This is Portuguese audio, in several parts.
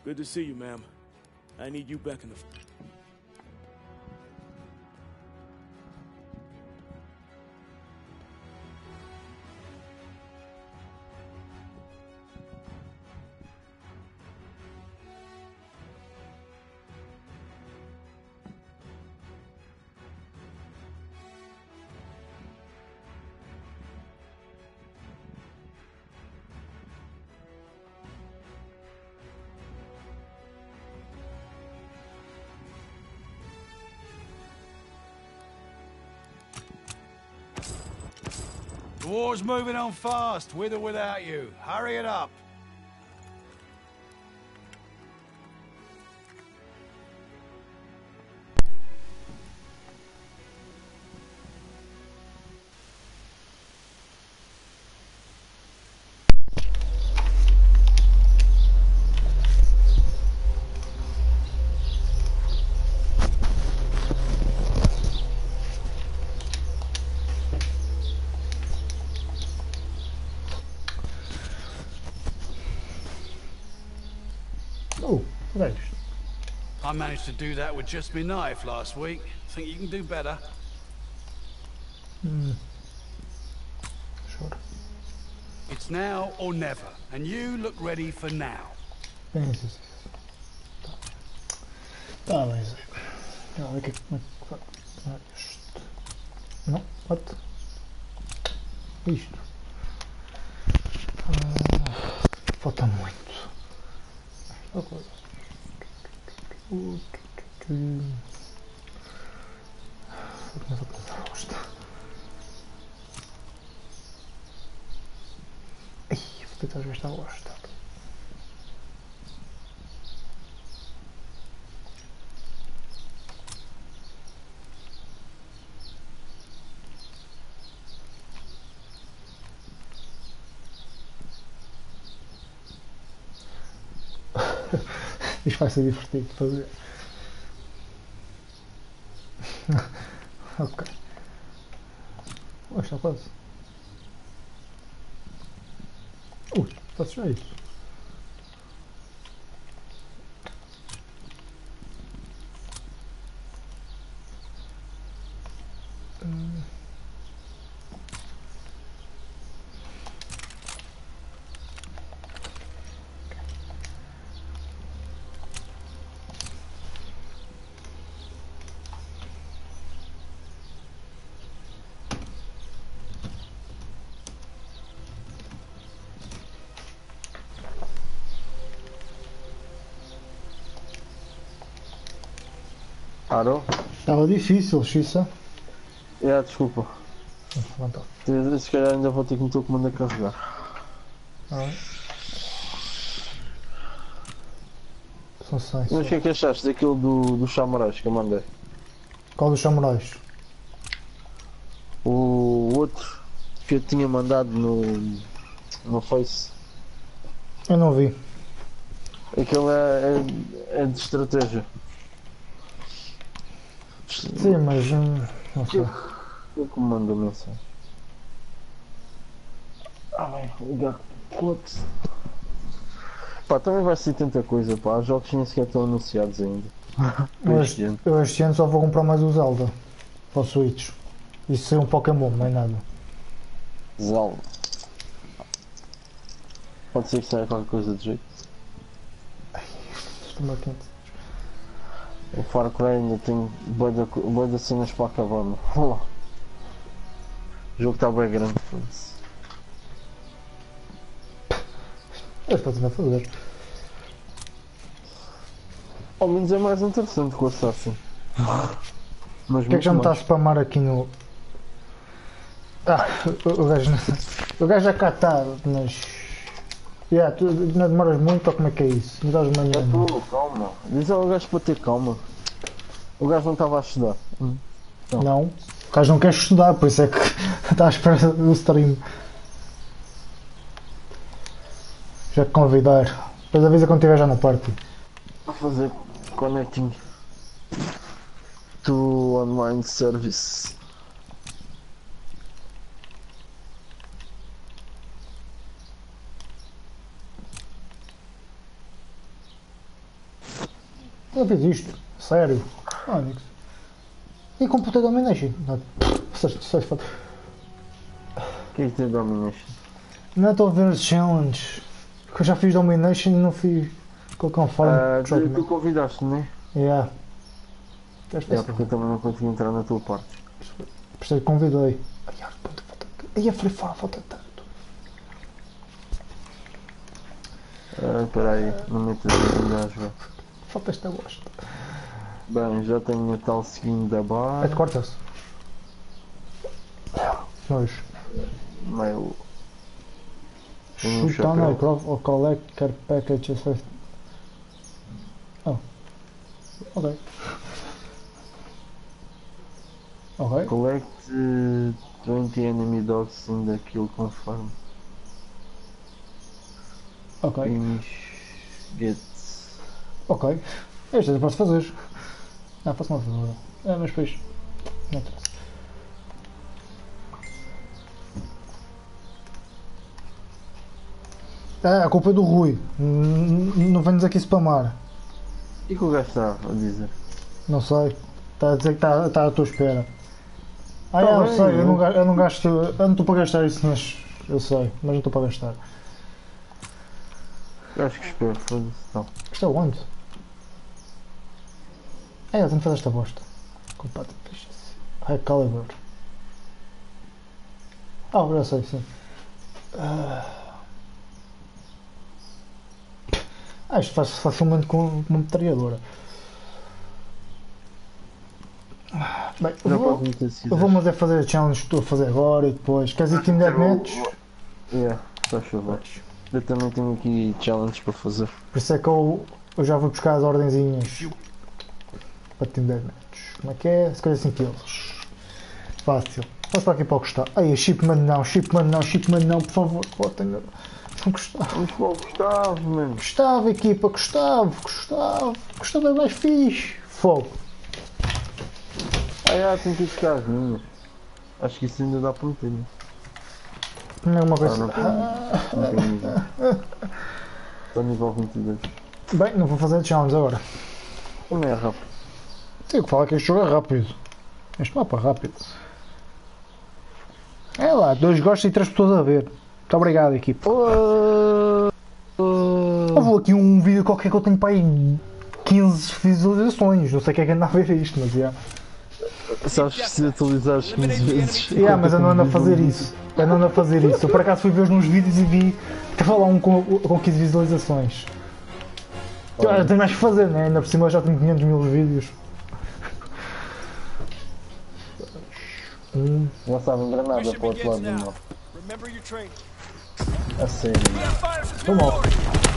Good to see you, ma'am. I need you back in the... The war's moving on fast, with or without you. Hurry it up. Oh, thanks. I managed to do that with just my knife last week. Think you can do better? Sure. It's now or never, and you look ready for now. Sim, sim, sim. Tá, mas... Não, como é que vai... Não, what? Isto. Falta muito. Começa a pensar rosto. Ai, vou tentar gastar o rosto. Isto vai ser divertido de fazer. Ok. Está quase. Está cheio. Alô? Estava difícil, Xissa. Desculpa. Levanta. Se calhar ainda vou ter que meter o comando a carregar. São 100 Mas o que é que achaste daquilo dos samurais que eu mandei? Qual dos samurais? O outro que eu tinha mandado no Face. Eu não vi. Aquilo é de estratégia. Sim, mas não sei. Eu que me mando a mensagem. Bem, ligar. Putz. Pá, também vai ser tanta coisa, pá. Os jogos nem sequer estão anunciados ainda. Eu este ano só vou comprar mais o Zelda para o Switch. Isso é um Pokémon, não é nada. Zelda. Pode ser que saia qualquer coisa de jeito. Estou-me quente. O Far Cry ainda tem bué de cenas para acabar, meu. O jogo está bem grande, foda-se. Estás a fazer. Ao menos é mais interessante que o Assassin. Mas O que é que já me está a mais. spamar aqui no... o gajo já cá está, mas... Tu não demoras muito ou como é que é isso? Me dás uma Já manhã. estou, calma. Diz ao gajo para ter calma. O gajo não estava a estudar. Não. O gajo não quer estudar, por isso é que está à espera do stream. Já te convidar. Depois avisa quando estiver já na party. A fazer connecting to online service. Não fiz isto. Sério. Onix. E completei Domination. Não, O que é que tem Domination? não estou a ver os challenges. Porque eu já fiz Domination e não fiz. Conforme. Tu convidaste, não é? Yeah. É porque eu também não consegui entrar na tua parte. Por isso é que convidei. Ai, a Free Fire falta tanto. Espera aí, não metas ainda a jogar. Falta esta bosta. Bem, já tenho a tal skin da É bar. de corta-se. Nojo. Mail. Tenho um Shoot down chapéu. aircraft or collect care package assist. Oh. Ok. Ok. Collect 20 enemy dogs in the kill confirm. Ok. Finish. Get. Ok. Este eu posso fazer. Não, posso não fazer agora. É, mas depois. Não interessa. A culpa é do Rui. Não venhas aqui spamar. E que o gajo está a dizer? Não sei. Está a dizer que está à tua espera. Ah, Tá eu bem, sei. Eu não gasto. Eu não estou para gastar isso, mas. Eu sei. Mas não estou para gastar. Eu acho que espero, foda-se. Não. Isto é onde? É, eu tenho que fazer esta bosta. Compacto. High caliber. Ah, já sei, sim. Isto faz-se facilmente com uma metralhadora. Bem, Não posso meter se eu vou mas é fazer a challenge que estou a fazer agora e depois. Queres ir Team Deathmatch? Yeah, faz favor. Eu também tenho aqui challenges para fazer. Por isso é que eu já vou buscar as ordenzinhas para Team Deathmatch. Como é que é? Se calhar 5 kills. Fácil. Vamos para aqui para o Gustavo. Ai, Shipman não, por favor. Botem. Não Gustavo. Vamos para o Gustavo, mano. Gustavo, equipa, Gustavo é mais fixe. Fogo. Tenho que ir buscar as minhas. Acho que isso ainda dá para meter. Não é uma coisa. Não tenho nível. Estou nível 22. Bem, não vou fazer challenge agora. Também é rápido. Tenho que falar que este jogo é rápido. Este mapa é rápido. É lá, 2 gostos e 3 pessoas a ver. Muito obrigado, equipa. Houve aqui um vídeo qualquer que eu tenho para aí 15 visualizações. Não sei o que é que anda a ver isto, mas já. Sabes que se atualizares 15 vezes. Mas eu não ando a fazer isso. Eu por acaso fui ver uns vídeos e vi que estava lá um com 15 visualizações. Eu tenho mais que fazer, né? Ainda por cima eu já tenho 500 mil vídeos. Lançavam granada para o outro lado do mapa. A sério. Não morre.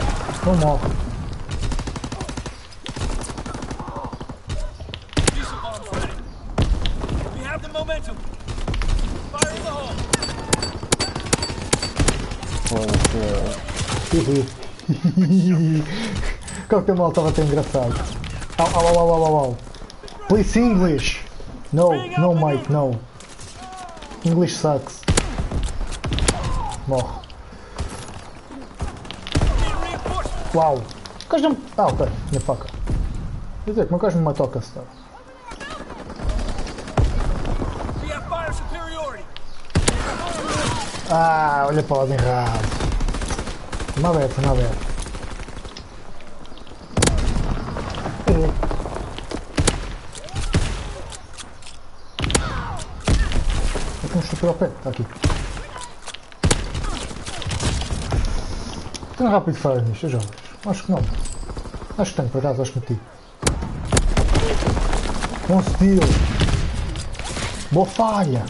Como que o mal estava tão engraçado. Au. Please English. No, mate, no. English sucks. Morre. Uau. O gajo não... ok. Minha faca. Quer dizer, como é que o gajo me matou a caçar? Olha para o lado errado. Uma aberta. Eu tenho um chute ao pé, está aqui. Tenho rápido de fazer nisto, jovens? Acho que não. Acho que tenho, por acaso, acho que meti. Bom steal. Boa falha.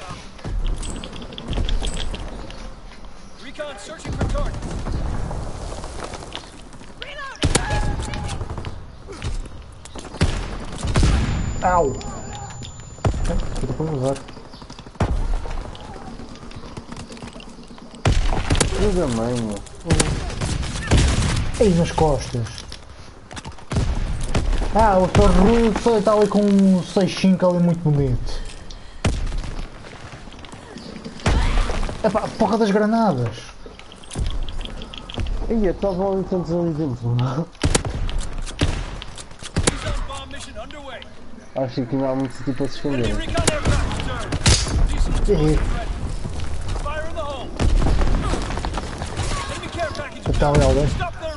Au! Estou para usar. Filho da mãe, meu. Ei, nas costas. O Thor Russo está ali com um 6.5 ali muito bonito. Epá, porra das granadas. Ia, estavam ali tantos ali dentro. Acho que não há muito tipo a se esconder. Está ali alguém?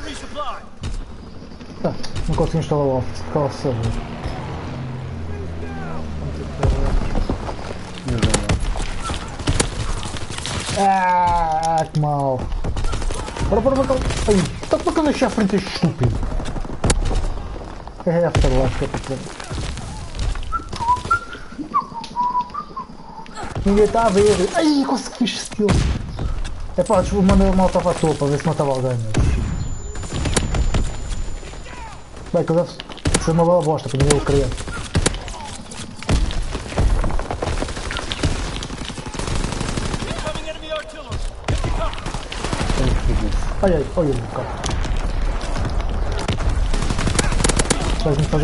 Ah, não consigo instalar o Office, qual server? Ah, que mal. Bora. Ai, está para que eu deixei à frente este estúpido? É Afterlife que é para frente. Ninguém está a ver. Ai, consegui steal. É pá, deixa eu mandar uma malta para a toa para ver se matava alguém. Bem, que deve ser uma bela bosta, para ninguém o querer. Ai, olha o cara. Vais-me fazer.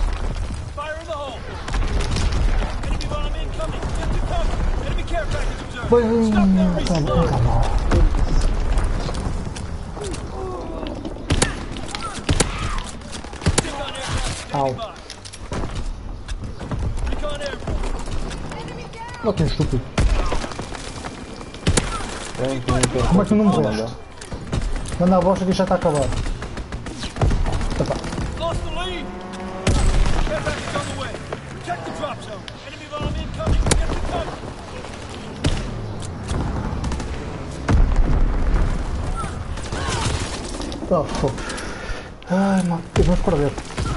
Bem, tá mal. Au. Não tem estúpido. Como é que tu não morreste? Manda a bosta que já está acabado. Epa. Oh, fogo. Ai, mano, vamos perder.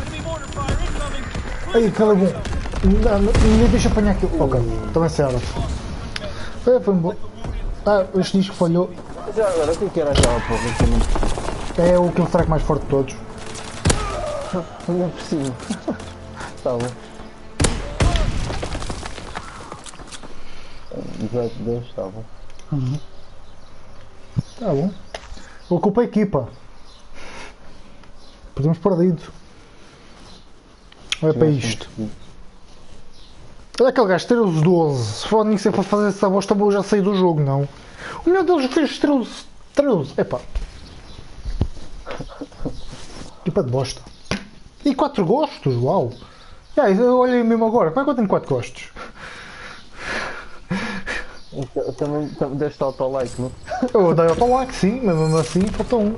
Ai, cala bom. Ninguém deixa apanhar aquilo. Ok, também serve. Foi um bom. Ah, este disco falhou. Já agora, o que era aquela porra? É o killstrike mais forte de todos. Não é possível. Tá bom. 18-2, tá bom. Tá bom. Ocupa a equipa. Podemos perdido. Olha para isto. Olha aquele gajo, 13-12. Se for nem ser para fazer essa bosta, eu já saí do jogo, não. O meu deles fez 13. Epá. Equipa de bosta. E 4 gostos, uau. Olha mesmo agora, como é que eu tenho 4 gostos? Também deste auto-like, não? Eu dei auto-like, sim, mas mesmo assim falta um.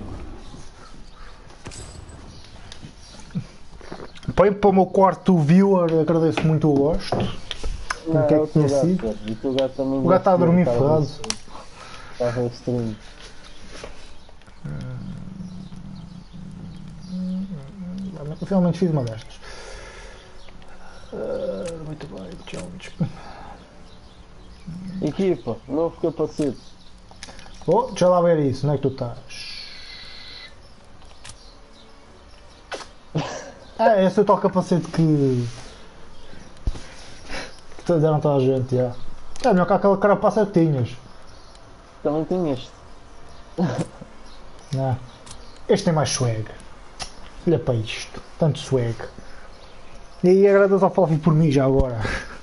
Para o meu quarto viewer, agradeço muito o gosto. O que é que tinha sido? O gato está a dormir ferrado. Estava a stream. Finalmente fiz uma destas. Muito bem, challenge. Equipa, novo capacete. Oh, deixa lá ver isso, onde é que tu estás? Ah, esse é o tal capacete que te deram toda a gente, já. É melhor que aquela carapaça que tinhas. Também tem este. Não. Este tem mais swag. Olha para isto, tanto swag. E aí agradeço ao Fluffy por mim já agora.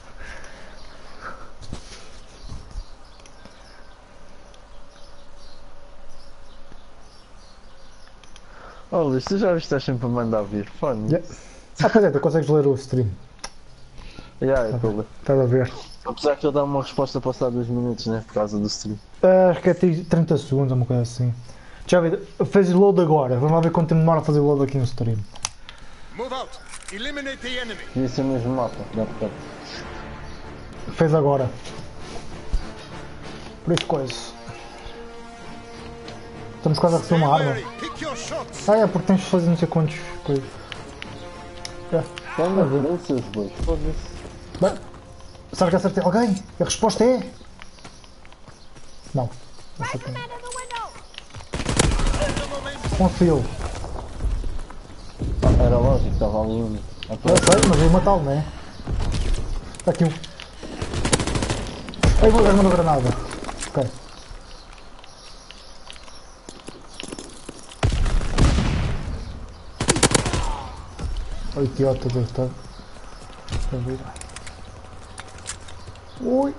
Oh Luís, tu já estás sempre a mandar vir, fone. Yeah. Ah, pois é, tu consegues ler o stream. Já, é tudo. Estás a ver? Apesar que eu dar uma resposta passada 2 minutos, né? Por causa do stream. Acho que é 30 segundos, uma coisa assim. Já vi, fez load agora. Vamos lá ver quanto tempo demora a fazer load aqui no stream. Move out. Eliminate the enemy. Devia ser o mesmo mapa, dá para. Fez agora. Por isso coisa. Estamos quase a receber uma arma. Pick your shots. Ah, é porque tens de fazer não sei quantos coisas. É. Toma, não seus bois, foda-se. Bem, será que acertei alguém? A resposta é... Não. Acertei. Confio. Era lógico, estava ali um. Eu sei, mas eu ia matá-lo, não é? Está aqui um. Ai, vou dar uma granada. Ok. O idiota deve estar a virar. Ui!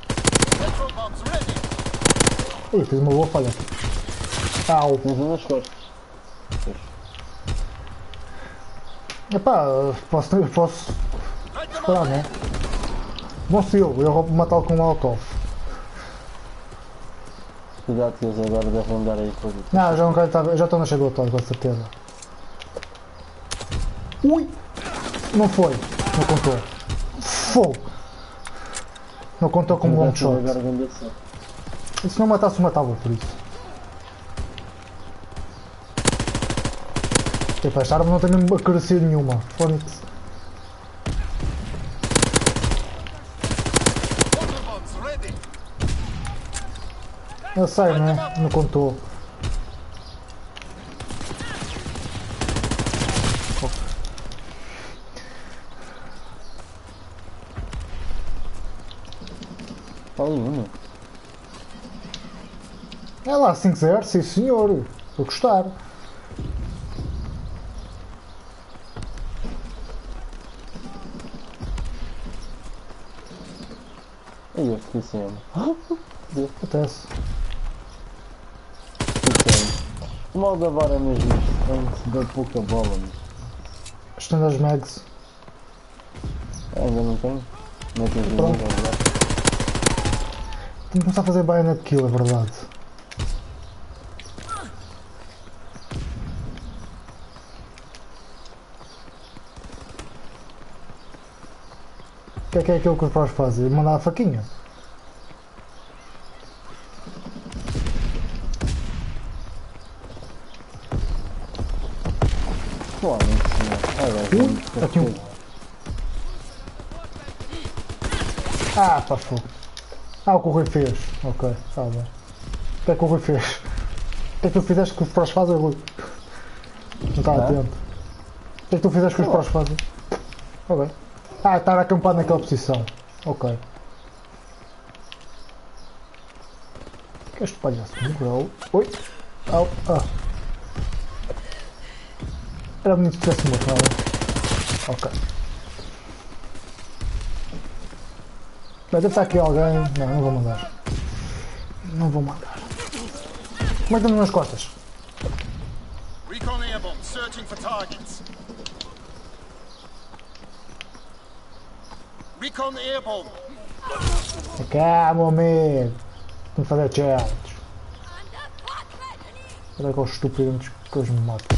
Ih, fiz uma boa falha. Au! Tens um nas costas. Epá, posso esperar, né? Bom fio, eu vou matá-lo com um Molotov. Cuidado que eles agora devem andar aí por aqui. Não, já não quero estar. Já estou na chegou todo, com certeza. Ui! Não foi. Não contou. Fogo! Não contou como um shot. E se não matasse, matava por isso. Tipo, esta arma não tem mesmo acuracia nenhuma. Fónix. Eu sei, né? Não contou. Fala uma. É lá, 5-0, sim senhor. Vou gostar. Aí eu fiquei sem arma. Acontece. O mal da vara é mesmo isto, dá pouca bola. Estando as mags. Ainda não tenho? Não tenho Pronto. nada. Tenho que começar a fazer bayonet kill, é verdade. O que é aquilo que os pros fazem? Mandar a faquinha. Claro, não Aqui um. Ah, pá, fogo. Ah, o que o Rui fez. Ok, está bem. O que é que o Rui fez? O que é que tu fizeste que os pros fazem, Rui? Não está atento. O que é que tu fizeste que os pros fazem? Ok. Ah, estar acampado naquela posição. Ok. O que é este palhaço? Morreu. Oi. Au. Ah. Era bonito que tivesse morto, não é? Ok. Vai, deve estar aqui alguém. Não, não vou mandar. Não vou mandar. Como é que estamos nas costas? Recon airborne, searching for targets. Recon airborne. Cá, meu amigo. Tenho que fazer challenge. Olha que os estúpidos que eles me matam.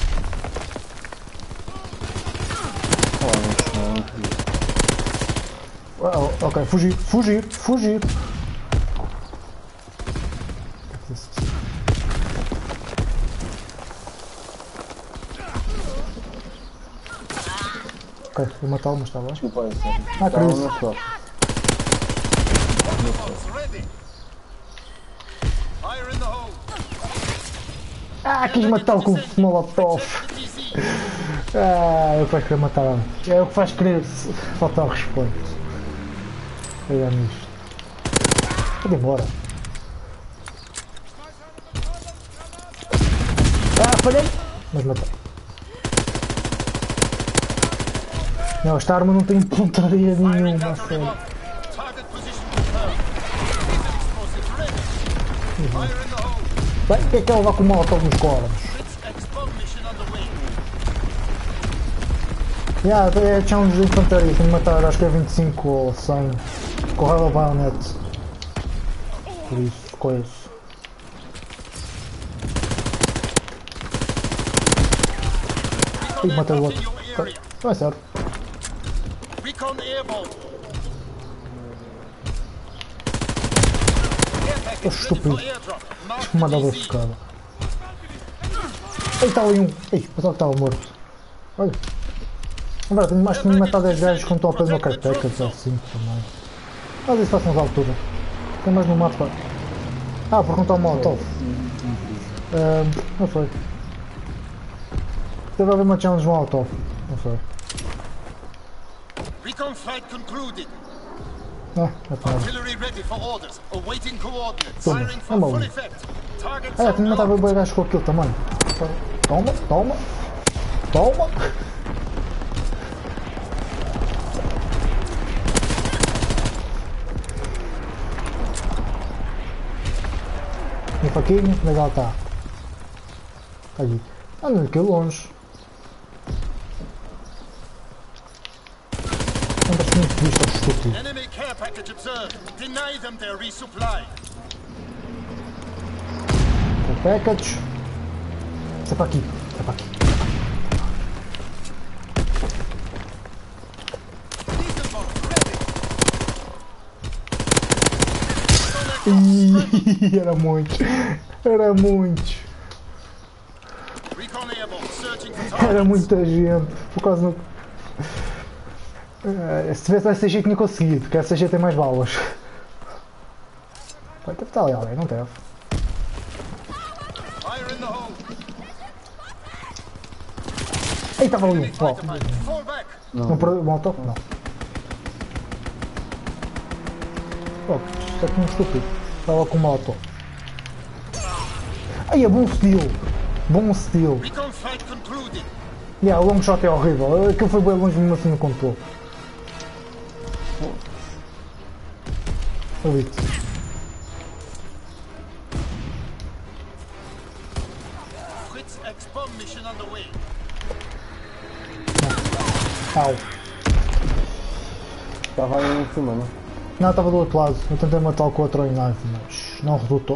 Ok, fugir, fugir, fugir. Ok, vou matá-lo, mas está bem. Desculpa aí, Ah, está crise. nas costas. Ready. Fire in the hole. Ah, quis matá-lo com o Molotov. Ah, eu depois queria matar antes. É o que faz querer faltar o respeito. Olha nisto. Pode ir embora. Ah, falhei! Mas matei. Não, esta arma não tem pontaria nenhuma, a sério. Target position confirmed. Explosives ready. Fire in the hole. Bem, o que é que ela vai com o Molotov nos cornos? Blitz X-bomb mission underway. É challenge de infantaria, tenho que matar acho que é 25 ou 100 com o bayonet. Por isso, coisa. Ih, matei o outro. Ok, não é sério. Recon airborne. Estou estúpido. Airdrop. Mark Uma dobra DZ. focada. Ei, está ali um. Ei, pensava que estava morto. Olha. Agora tenho mais que me matar 10 gajos quando estou ao pé do meu carteca, assim também. Mas isso faz-nos altura. Tem mais no mato para. Ah, por contar o Molotov. Não sei. Deve haver uma challenge no Molotov. Não sei. Recon flight concluded. Ah, é para nada. Artillery ready for orders. Awaiting coordinates. Toma, Firing for toma full um. effect. Target Ah, tenho que matar unlocked. bem gajos com aquilo também. Toma, toma. Toma. Minha faquinha, onde é que ela está? Está ali. Anda aqui longe. Anda assim. tudo. Enemy care package observed. Deny them their resupply. Package. Isso é para aqui. Isso é para aqui. Ih, era muito. Era muito. Recon airborne searching for Era targets. muita gente. Por causa do... se tivesse a SG tinha conseguido, porque a SG tem mais balas. Vai, deve estar ali alguém, não deve. Fire in the hole. Ei, estava ali um. Enemy Uau. fighter pilot. Fall back. Não perdeu o moto? Não. Oh, isto é como estúpido. Estava com moto. Ai, é bom steal. Bom steal. Recon flight concluded. O long shot é horrível. Aquilo foi bem longe, mesmo assim não contou. Elite. Fritz X-bomb mission underway. Au. Estava aí em cima, não? Não, estava do outro lado. Eu tentei matá-lo com outro knife, mas não resultou.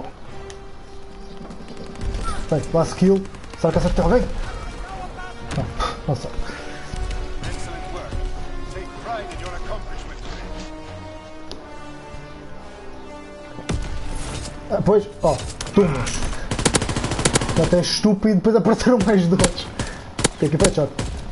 Bem, last kill. Será que acertei alguém? Não, não sei. Excellent work. Take pride in your accomplishment today. Pois, ó, tumas. Até é estúpido, depois apareceram mais dois. Tem aqui headshot.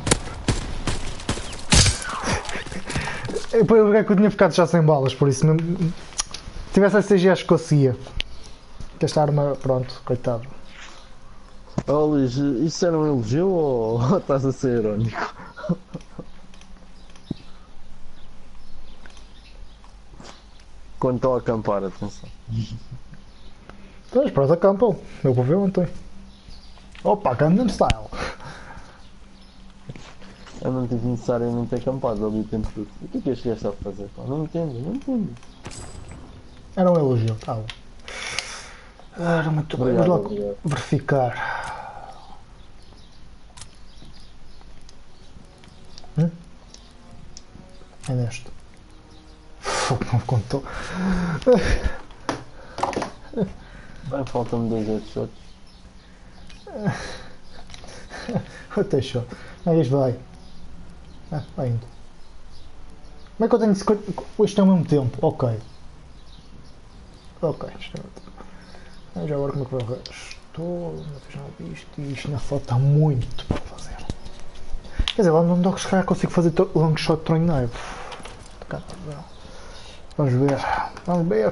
Depois eu que eu tinha ficado já sem balas, por isso mesmo. Se tivesse a CG acho que conseguia. Que esta arma, pronto, coitado. Oh Luís, isso era um elogio ou estás a ser irónico? Quando estão a acampar, atenção. Pois, pronto, acampam. Eu vou ver ontem. Opa, Gangnam Style. Eu não tive necessariamente acampado ali o tempo todo. O que é que este gajo sabe fazer? Pá? Não entendo, não entendo. Era um elogio, tá bom. Era muito bem. Obrigado, Vamos lá obrigado. verificar. É neste. Fogo, não contou. Bem, faltam-me 2 headshots. Até show. Aí isto vai. Vai indo. Como é que eu tenho 50... Isto é ao mesmo tempo? Ok. Ok, isto é ao mesmo tempo. Mas agora como é que vai o resto? Não fiz nada disto e isto ainda falta muito para fazer. Quer dizer, lá no Dogs se calhar consigo fazer long shot throwing knife. Vamos ver. Vamos ver.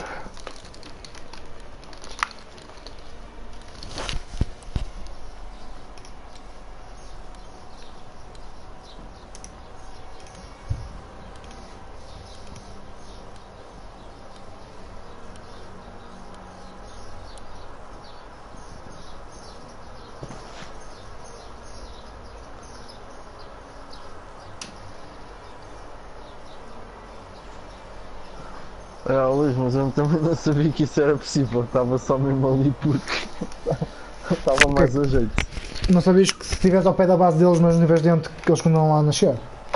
Luís, mas eu também não sabia que isso era possível. Estava só mesmo ali porque estava mais a jeito. Não sabias que se estivesse ao pé da base deles, nos níveis de dentro, que eles continuam lá a nascer?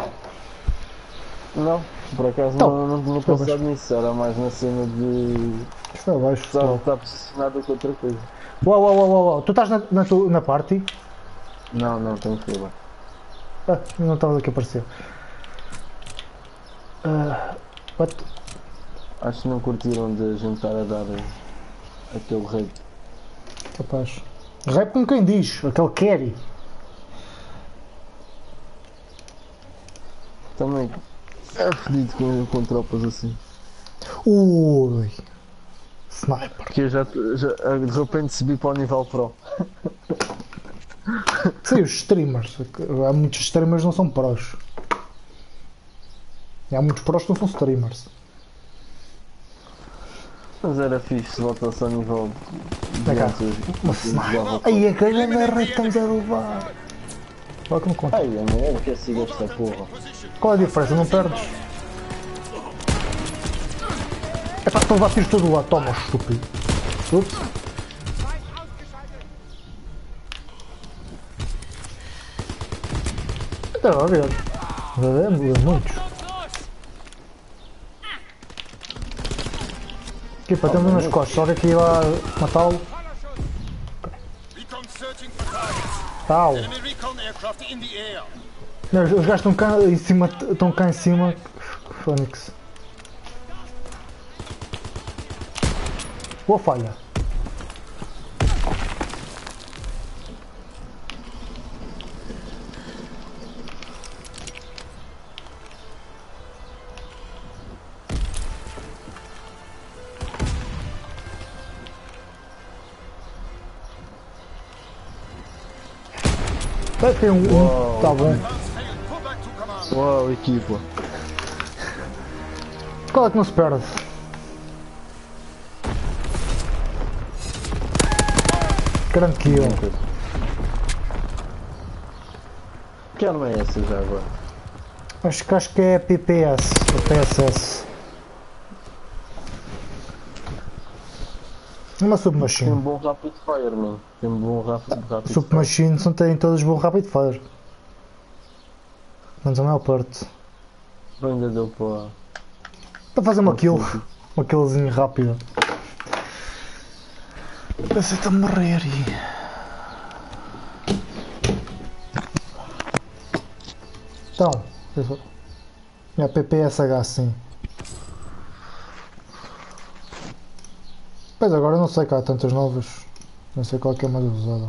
Não, por acaso Então, não tinha talvez. pensado nisso. Era mais na cena de Isto é abaixo. estar posicionado com outra coisa. Uau. Tu estás na party? Não, tenho que ir lá. Não estava aqui a aparecer. What? Acho que não curtiram de a gente estar a dar aquele rei. Capaz. Rap com quem diz, aquele carry. Também é fedido com tropas assim. Ui. Sniper. Porque eu já de repente subi para o nível pro. Sim, os streamers. Há muitos streamers que não são prós. E há muitos prós que não são streamers. Mas era fixe se voltasse ao nível Vem cá. antes. Uma sniper. Aí a cagada rap estamos a levar. Olha que me conta. Ai, eu não quero seguir esta porra. Qual é a diferença? Não perdes? É para levar tiros todo lado. Toma, estúpido. Ups. Estava a ver. Muitos. Equipa, temos um nas costas, olha aqui lá matá-lo. Recon searching for targets. Tal. Enemy recon aircraft in the air. Não, os gajos estão cá em cima, estão cá em cima. Fónix. Boa falha. Tem um, tá bom. Advance failed. Pull back to command. Uau, equipa. Qual é que não se perde? Grande kill. Que arma é essa já agora? Acho que é PPS ou PSS. Uma Tem um submachine. bom rapid fire, mano. Tem um bom rapid fire. Submachine não têm todos bom rapid fire. Mas a maior parte. Ainda deu para... Para fazer uma kill. Uma killzinha rápida. Pensei-te a morrer e... Então, minha PPSH sim. Pois agora não sei que há tantas novas. Não sei qual que é mais usada.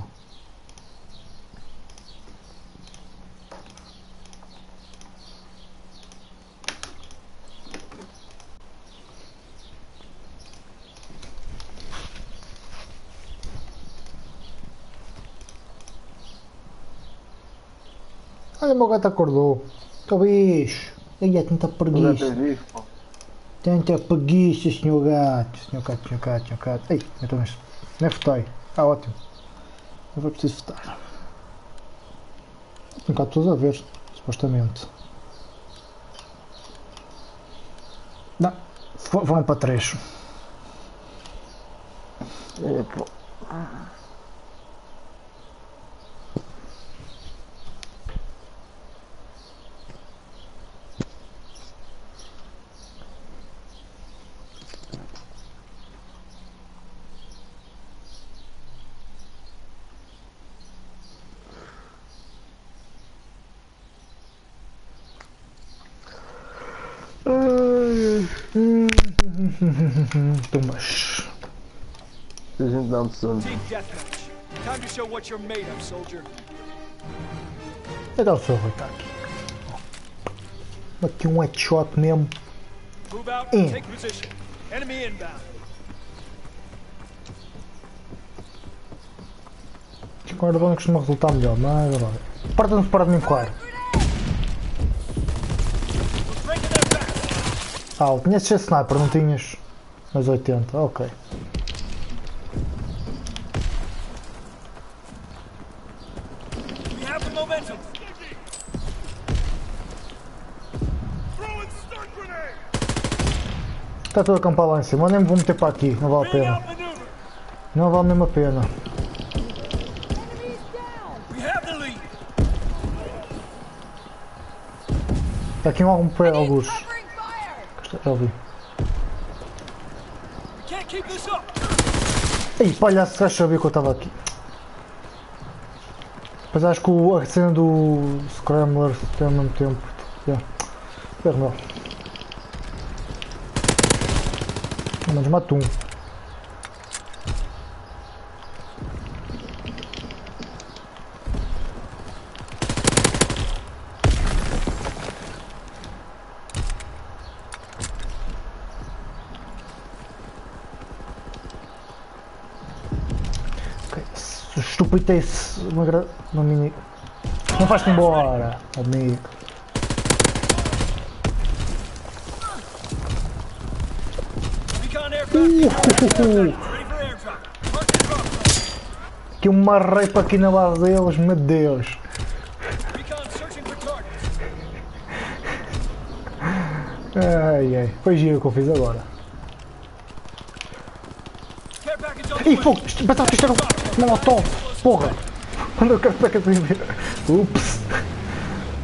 Olha, o meu gato acordou. Que bicho. Ai, é tanta preguiça. Tanta preguiça, senhor gato. Senhor gato, senhor gato, senhor gato. Ei, então mas não é votei. Ah, ótimo. Eu vou preciso votar. Tem cá todos a ver, supostamente. Não, vão para 3. Epa. Tomas. A gente dá um sono. Team deathmatch. Time to show what you're made of, soldier. Então o seu vai estar aqui. Aqui um headshot mesmo. Move out and take position. Enemy inbound. Agora vão costuma resultar melhor, mas agora. Parta-nos para de mim, claro. We're breaking their back. Ah, tinhas de ser sniper, não tinhas? Mas 80, ok. We have the momentum. Está todo acampado lá em cima, eu nem me vou meter para aqui, não vale a Bring pena. out maneuver. Não vale mesmo a pena. We have the lead. Está aqui algum pé, alguns. Já ouvi. We can't keep this up. Ei, palhaço, já sabia que eu estava aqui. Mas acho que a cena do Scrambler tem ao mesmo tempo. Yeah. Erro meu. Mas mato um. Estupidez, uma mini. Não vais-te embora, amigo. Recon aircraft ready for airdrop. Mark the drop zone. Que uma marrei aqui na base deles, meu Deus. Recon searching for targets. Ai ai, foi giro o que eu fiz agora. Care package on the Ih, way. fogo, pensava que isto era um molotov, porra. Quando eu quero pegar de ver. Ups.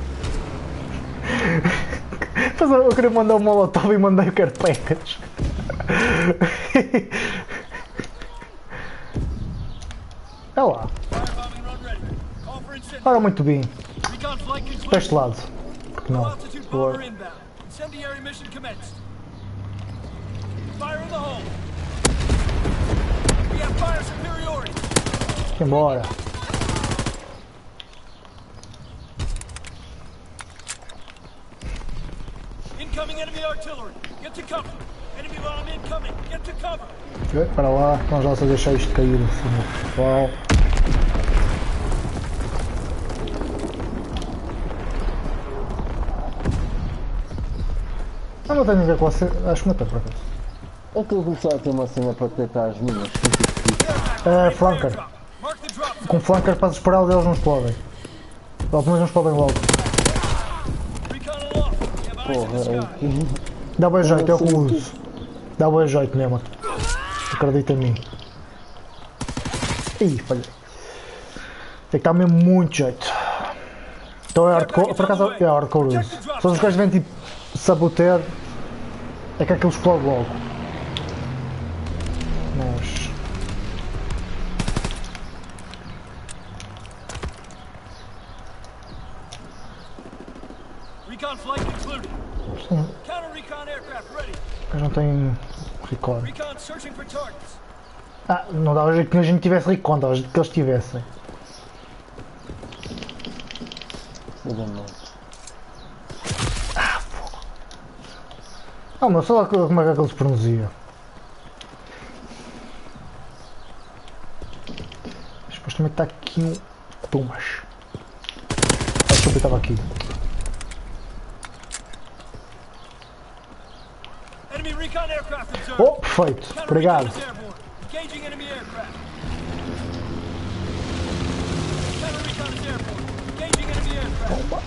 Mas eu queria mandar um molotov e mandei o care package. É lá. Firebombing run ready. Call for incendiary. Ora, muito bem. Recon flight concluded. Para este lado. Porque Low não? altitude bomber inbound. Incendiary mission commenced. Fire in the hole. We have fire superiority. Embora. Incoming enemy artillery. Get to cover. Enemy bomb incoming. Get to cover. Para lá, nós já só deixar isto cair em cima do pessoal. Eu não tenho ninguém com você. Acho que não tem por acaso. É que eu começar a ter uma cena para detectar as minas. Flanker. Mark the drop zone. Com flanker para esperar eles não explodem. Ou pelo menos não explodem logo. Recon aloft. We have eyes in the Porra, sky. Dá bem jeito, é o que eu uso. Dá bem jeito mesmo. Acredita em mim. Ih, falhei. Tem que estar mesmo muito jeito. Então é hardcore, por acaso é hardcore uso. Se os gajos vêm tipo sabotear, é que aquilo explode logo. Mas... Recon flight concluded. Counter recon aircraft ready. Mas não tem recon. Recon searching for targets. Ah, não dava jeito que a gente tivesse recon, dava jeito que eles tivessem. Ah, mas sei lá como é que aquilo se pronuncia. Mas depois também está aqui um Tumas. Acho que eu estava aqui. Enemy recon aircraft observed. Oh, perfeito. Counter Obrigado. recon is airborne. Engaging enemy aircraft. Counter recon is airborne. Engaging enemy aircraft.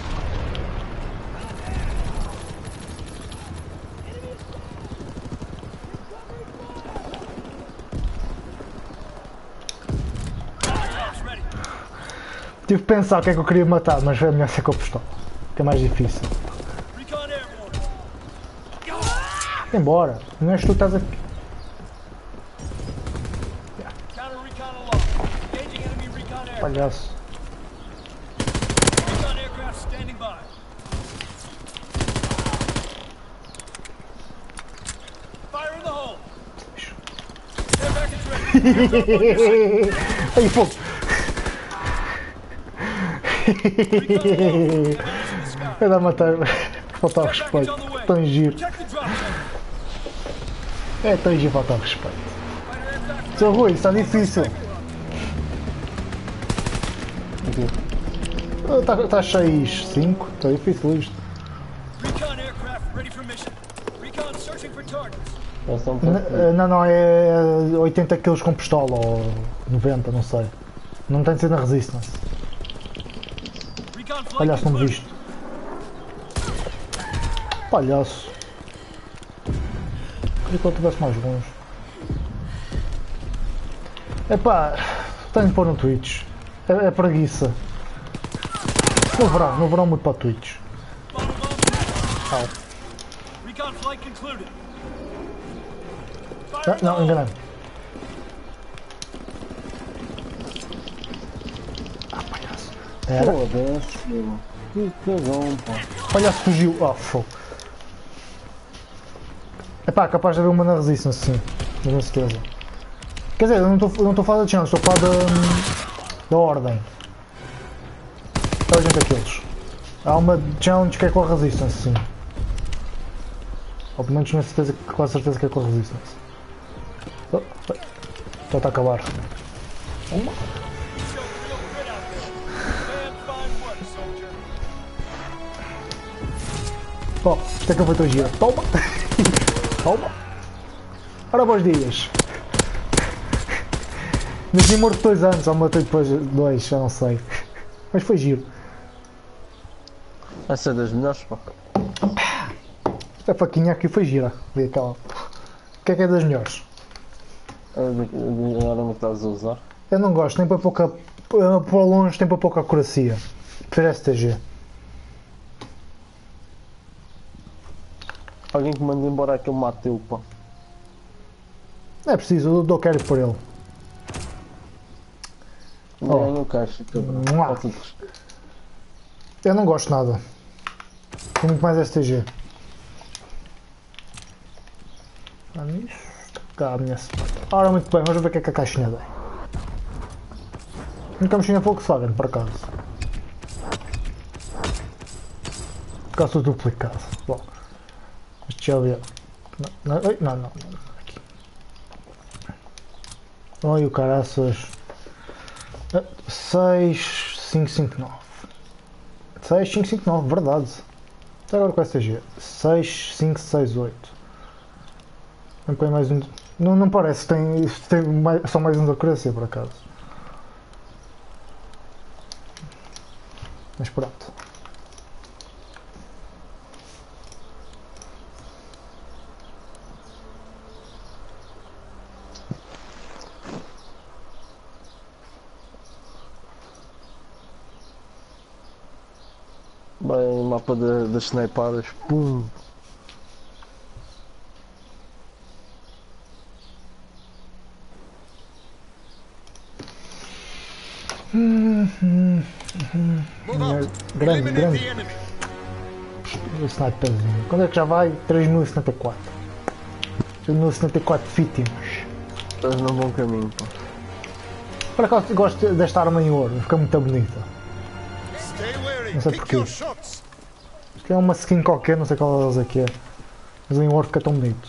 Drops ready. Tive que pensar o que é que eu queria matar, mas é melhor ser com a pistola. Que é mais difícil. Recon airborne. Embora, não és tu que estás aqui. Counter recon aloft. Engaging enemy recon aircraft. Palhaço. Recon aircraft standing by. Fire in the hole. Air package ready. Aí, fogo! É dar matar. Faltar o respeito. Tão giro. Check the drop zone. É tão giro faltar o respeito. Fighter aircraft Seu Rui, está difícil. Está 6-5. Está difícil isto. recon aircraft ready for mission. Recon searching for targets. Não, é 80 kg com pistola ou 90, não sei. Não tem de ser na resistance. Recon flight Palhaço, não me concluded. viste. Palhaço. Queria que eu estivesse mais longe. Epá, tenho de pôr no Twitch. É preguiça. No verão muito para o Twitch. Bottom bomb. Au. Recon flight concluded. Fire in the Não, hole. enganei-me. Ah, palhaço. Era. Foda-se, meu. Que cagão, pá. Palhaço fugiu. Oh, fogo. Epá, capaz de haver uma na resistance, sim. Mas com certeza. Quer dizer, eu não estou a falar da chance, estou a falar da ordem. Está 80 kg. Há uma challenge que é com a resistance, sim. Ou pelo menos com a certeza que é com a resistance. Oh, então está a acabar. Show real grit out there. Man, fine work, soldier. Oh, isto é que eu vou tão giro. Toma! Toma! Ora, bons dias! Nasci morto 2 anos, ou matei depois 2, já não sei. Mas foi giro. Essa é das melhores, pá. Esta faquinha aqui foi gira. Vi aquela. O que é das melhores? Agora não estás a usar. Eu não gosto, nem para pouca. Para longe tem para pouca acuracia. Prefiro STG. Alguém que manda embora aquele Mateu, pá. Não é preciso, eu dou carry por ele. Não, no caixa, cabrão. Mua. Falta de respeito. Eu não gosto nada. Tem muito mais STG. Cá a minha spot. Ora, muito bem, vamos ver o que é que a caixinha dá. Nunca mexi na Volkswagen, por acaso. Por causa do duplicado. Bom, deixa eu ver. Não. Aqui. Olha o caraças. 6559. 6559, verdade. Até agora com STG. 6568. Não põe mais um. Não parece, tem mais, só mais um da crescer por acaso. Mas pronto. Bem, mapa das snipadas. Pum. Move out. Grande, Eliminate grande. the enemy. O sniperzinho. Quando é que já vai? 3074. 3074 vítimas. Estás num bom caminho, pá. Por acaso gosto desta arma em ouro, fica muito bonita. Stay wary. Não sei Pick porquê. your shots. Isto é uma skin qualquer, não sei qual delas aqui é. Mas em ouro fica tão bonito.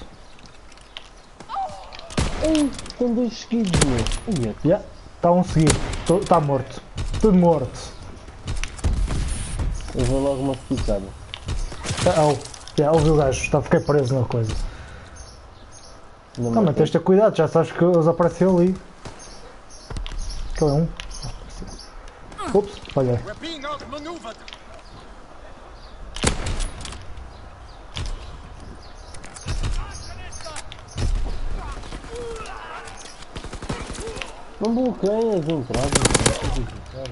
Ei, estão dois seguidos, meu. Ia. Yeah, está um seguido. Está morto. Tudo morto. Eu vou logo uma picada. Ouvi o gajo, fiquei preso na coisa. Não Mas tens de ter cuidado, já sabes que eles apareceu ali. Aquele é um. Ups, falhei. We're being outmaneuvered. Não bloqueiem as entradas.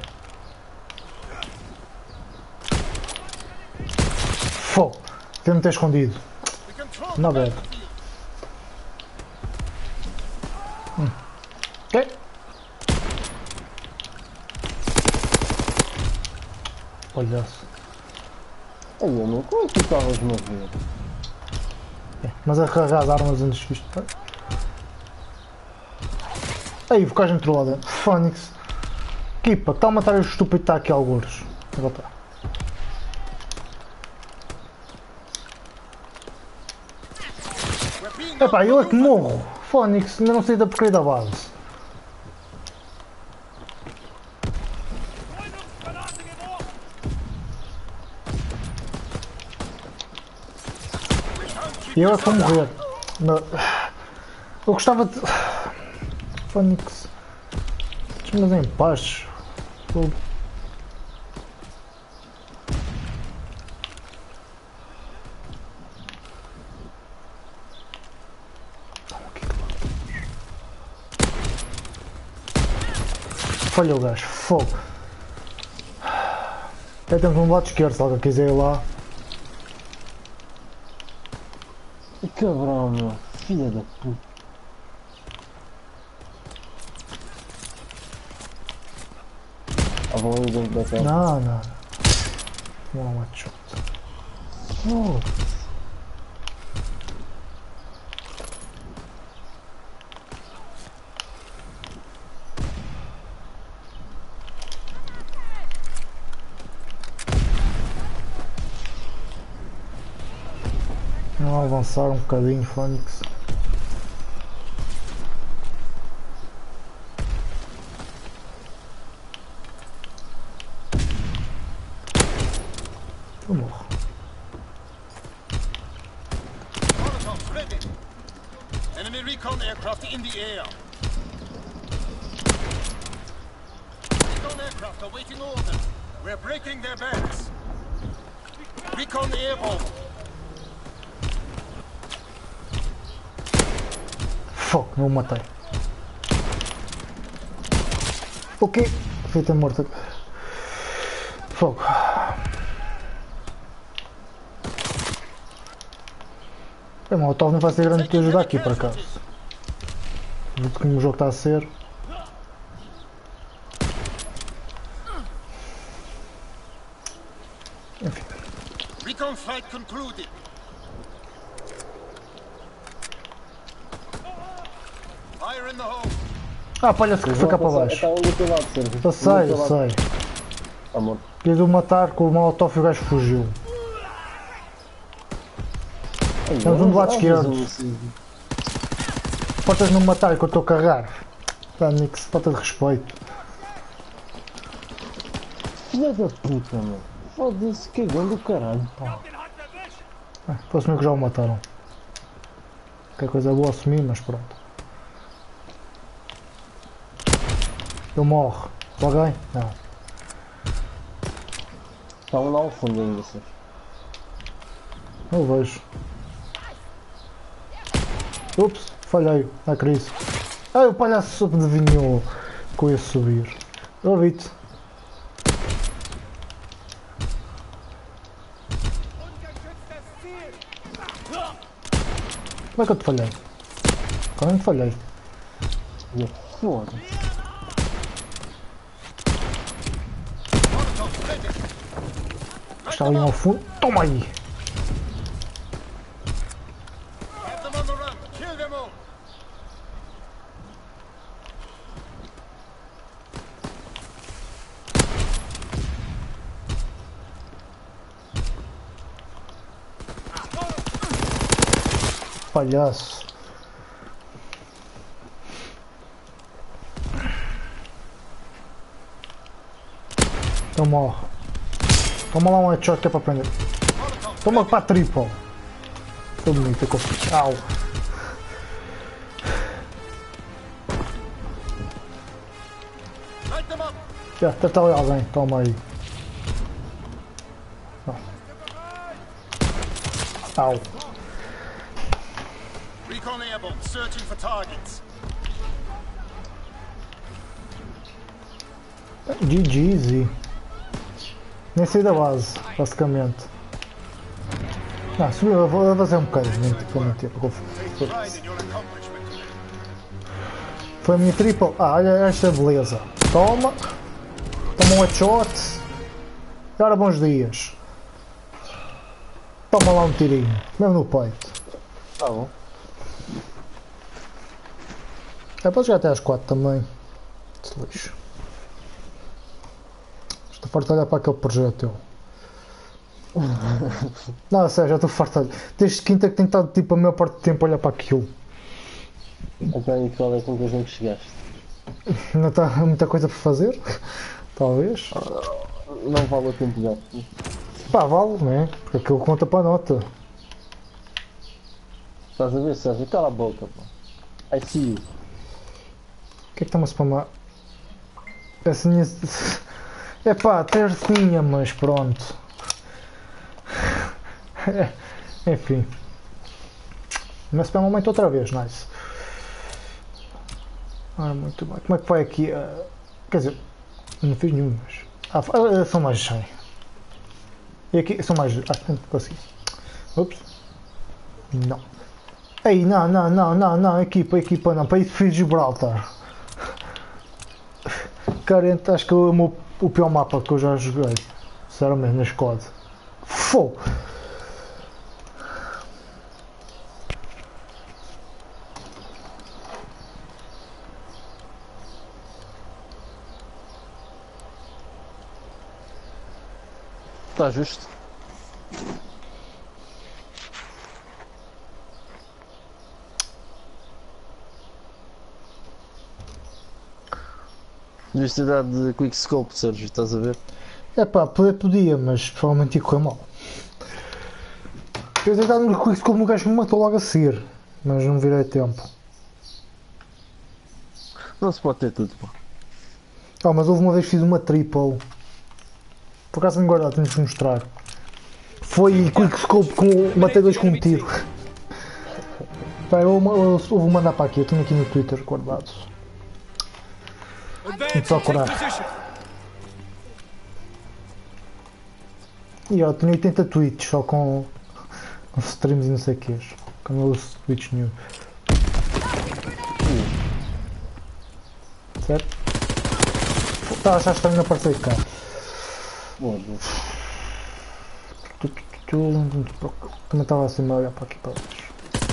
Fogo! Tem-me ter escondido. We control Not the bad. battlefield. Ok? Olha-se. Ei, meu, como é que tu estavas-me a ver? Mas a carregar as armas antes disto. Aí, o gajo entrou lá dentro. Fónix. Equipa, está a matar o estúpido que está aqui algures. Agora está. We're being Epá, eu é que outmaneuvered. morro. Fónix, ainda não sei da porcaria da base. E eu é que vou morrer. Não. Eu gostava de. Fónix. Deixa-me em paz. Eu- Falha o gajo, fogo. Até temos um lado esquerdo, se alguém quiser ir lá. Que cabrão, meu. Filha da puta. Ah, vão ali dentro da casa. Não. Não há um headshot. Oh. Não avançar um bocadinho, Fónix. Eu morro. Molotovs ready. Enemy recon aircraft in the air. Recon aircraft awaiting orders. We're breaking their backs. Recon airborne. Fogo, não o matei. O quê? Feita morta. Fogo. O Molotov não vai ser grande te ajudar aqui por acaso. Visto como o jogo está a ser. Enfim. Recon flight concluded. Fire in the hole. Ah, palha-se que foi cá para baixo. Está um do teu lado, Sérgio. Eu sei, eu sei. Amor. Quis o matar com o molotov e o gajo fugiu. Estamos um do lado esquerdo. Portas não me matar que eu estou a carregar. Pá, Nix, falta de respeito. Filha da puta, meu. Foda-se, que gol do caralho, pá. Vou assumir que já o mataram. Que é coisa boa assumir, mas pronto. Ele morre. Alguém? Não. Está um lá ao fundo ainda, Sérgio. Não vejo. Ups, falhei. Na crise. Ah, o palhaço adivinhou que eu ia subir. Eu vi-te. Como é que eu te falhei? Como é que falhei? Foda-se. Está ali ao fundo. Toma aí! Have them on the run. Kill them all. Palhaço. Então morre. Toma lá um headshot que é para prender. Toma para a triple. Foi bonito, eu consegui. Au. Light them up. Já, deve estar ali alguém. Toma aí. Não. Au. Recon airborne. Searching for targets. GG, easy. Nem saí da base, basicamente. Não, subiu, eu vou fazer um bocadinho, mentira. Pride in your accomplishment. Foi a minha triple. Ah, olha esta beleza. Toma. Toma um headshot. E ora bons dias. Toma lá um tirinho, mesmo no peito. Tá bom. É para jogar até às 4 também. Se lixo. Estou farto de olhar para aquele projétil. Não, a sério, já estou farto de olhar. Desde quinta que tenho estado tipo a maior parte do tempo a olhar para aquilo. Então, e qual é a conclusão que chegaste? Não está muita coisa para fazer. Talvez. Não vale o tempo já. Pá, vale, não é? Porque aquilo conta para a nota. Estás a ver, Sérgio? Cala a boca, pá. I see you. O que é que está-me a spamar? Essa minha... É pá, tercinha, mas pronto. Enfim. Me spam aumenta outra vez, nice. Ora, muito bem. Como é que vai aqui? Quer dizer, não fiz nenhum, mas... são mais 100. E aqui são mais... consegui. Ups. Não. Ei, não, equipa, não. Para isso fiz Gibraltar. Carente, acho que é o pior mapa que eu já joguei. Sinceramente, na Squad. Fogo! Está justo. Devias ter dado de quickscope, Sérgio, estás a ver? É pá, podia, mas provavelmente ia correr mal. Eu ia dar no quickscope no gajo que me matou logo a seguir, mas não virei tempo. Não se pode ter tudo, pá. Ah, mas houve uma vez que fiz uma triple. Por acaso me guardar, temos que mostrar. Foi quickscope com. Matei dois com um tiro. Pá, eu vou mandar para aqui, eu tenho aqui no Twitter guardados. Advance and procurar. take position. E ó, tenho 80 tweets só com streams e não sei o que. Como eu uso tweets nenhum. Certo? Estava a achar estranho aparecer cá. Foda-se. Também estava assim a olhar para aqui para baixo.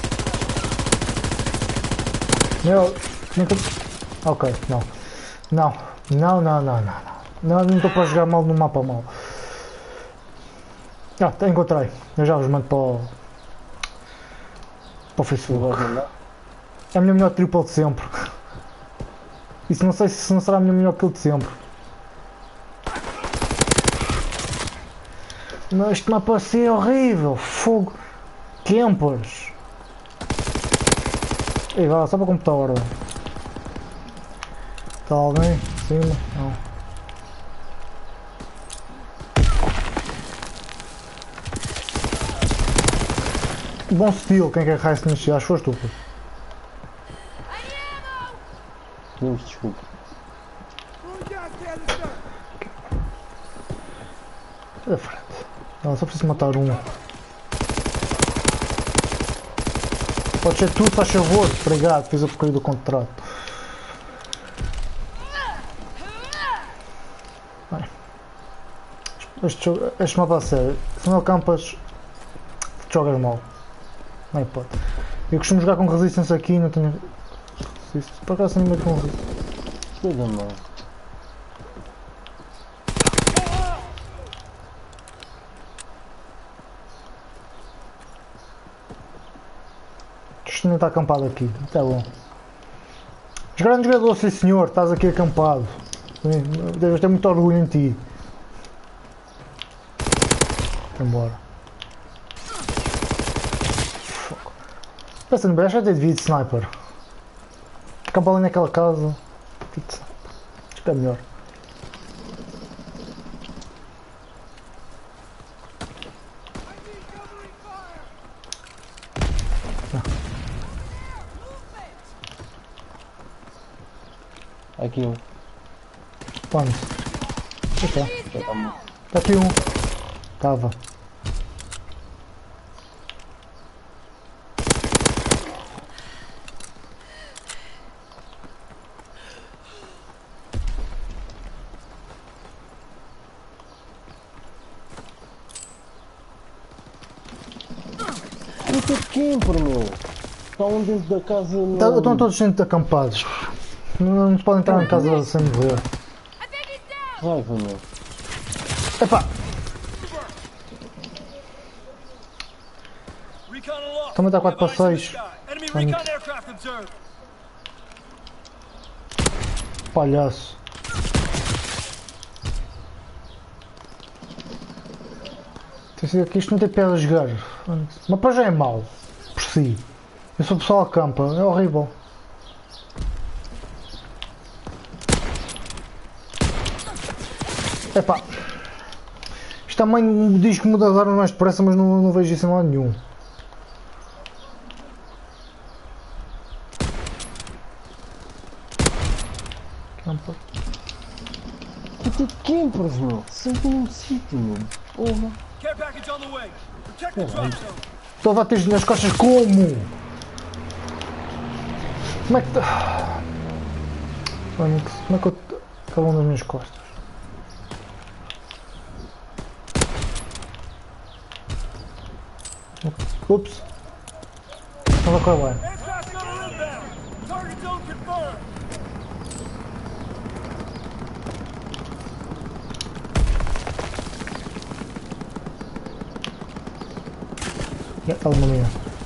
Meu. Ok, não. Não. Não estou para jogar mal no mapa mal. Até encontrei. Eu já vos mando para o Facebook. É a minha melhor triple de sempre. Isso não sei se não será a minha melhor kill de sempre. Mas este mapa assim é horrível. Fogo. Campers. E vá, só para completar a ordem. Está alguém? Em cima? Não. Bom steel, quem quer raio se mexer? Acho que foste tu. Pedimos desculpa. Da frente. Não, só preciso matar um. Pode ser tu, faz favor. Obrigado, fiz a porcaria do contrato. Bem. Este mapa a sério. Se não campas, jogas mal. Não é pode. Eu costumo jogar com resistência aqui e não tenho. Por acaso não me meto com resistência. Cuida, mano. Isto não está acampado aqui, está bom. Grande jogador, sim senhor, estás aqui acampado. Deves ter muito orgulho em ti. Embora. Pensa no brecha, já ter devido de sniper. Acampar ali naquela casa. Acho que é melhor. Aqui um. Onde? Está aqui um. Estava. Puta de camper, meu! Está um dentro da casa. Estão todos dentro acampados. Não se podem entrar em casa sem morrer. Raiva, meu. Epá! Recon aloft. Também está 4 para Have eyes in the 6. sky. Enemy recon aircraft observed. Palhaço. Tem sido que isto não tem piada a jogar. Mas para já é mau. Por si. Eu sou o pessoal acampa. É horrível. Epá. Isto também diz que muda as armas mais depressa, mas não vejo isso em lado nenhum. Campa. Puta de campers, meu! Sempre no mesmo sítio, meu! Porra! Care package on the way. Protect the drop zone. Estou a bater nas costas como? Como é que tá? Como é que eu acabam nas minhas costas? Ups! Não vai correr bem. Aircraft gunner inbound. Target zone confirmed. Está uma minha.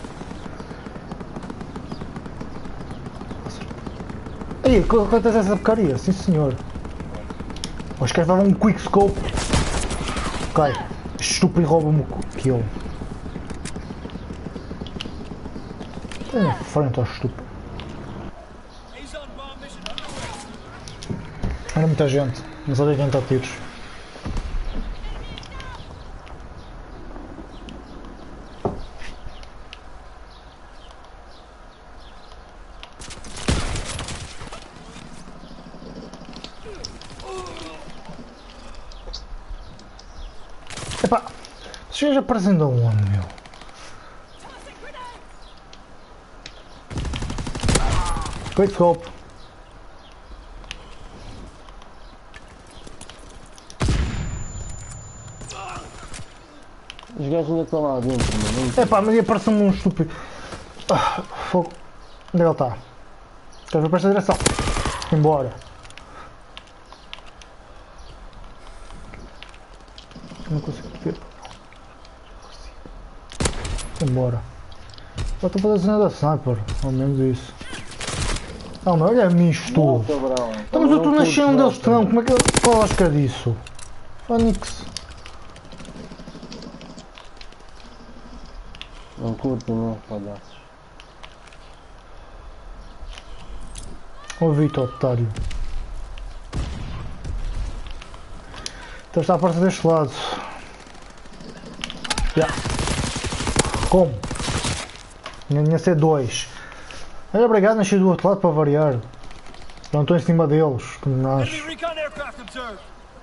Aí, quantas é essa porcaria? Sim senhor. Os caras davam um quick scope. Ok. Estúpido e rouba-me o kill. É frente ao estúpido. Azon bomb mission underway. Era muita gente. Não sabia quem está a tiros. Epá, vocês já aparecem de onde, meu? Quick scope. Os gajos ainda estão lá dentro, mano. Epá, mas apareceu-me um estúpido. Ah, fogo. Onde é que ele está? Queres ver para esta direção? Embora. Não consigo ver. Embora. Eu estou a fazer a cena da sniper. Ao menos isso. Não, mas olha misto. Não, cabrão. Então, mas eu estou nascendo onde eles estão. Como é que eu. Qual a lógica disso? Onix. Não curto, não, palhaços. Ouvi-te, otário. Então está a parte deste lado. Já. Como? Tinha ser dois. Olha, obrigado, nasci do outro lado para variar. Não estou em cima deles, como nós. Enemy recon aircraft observed.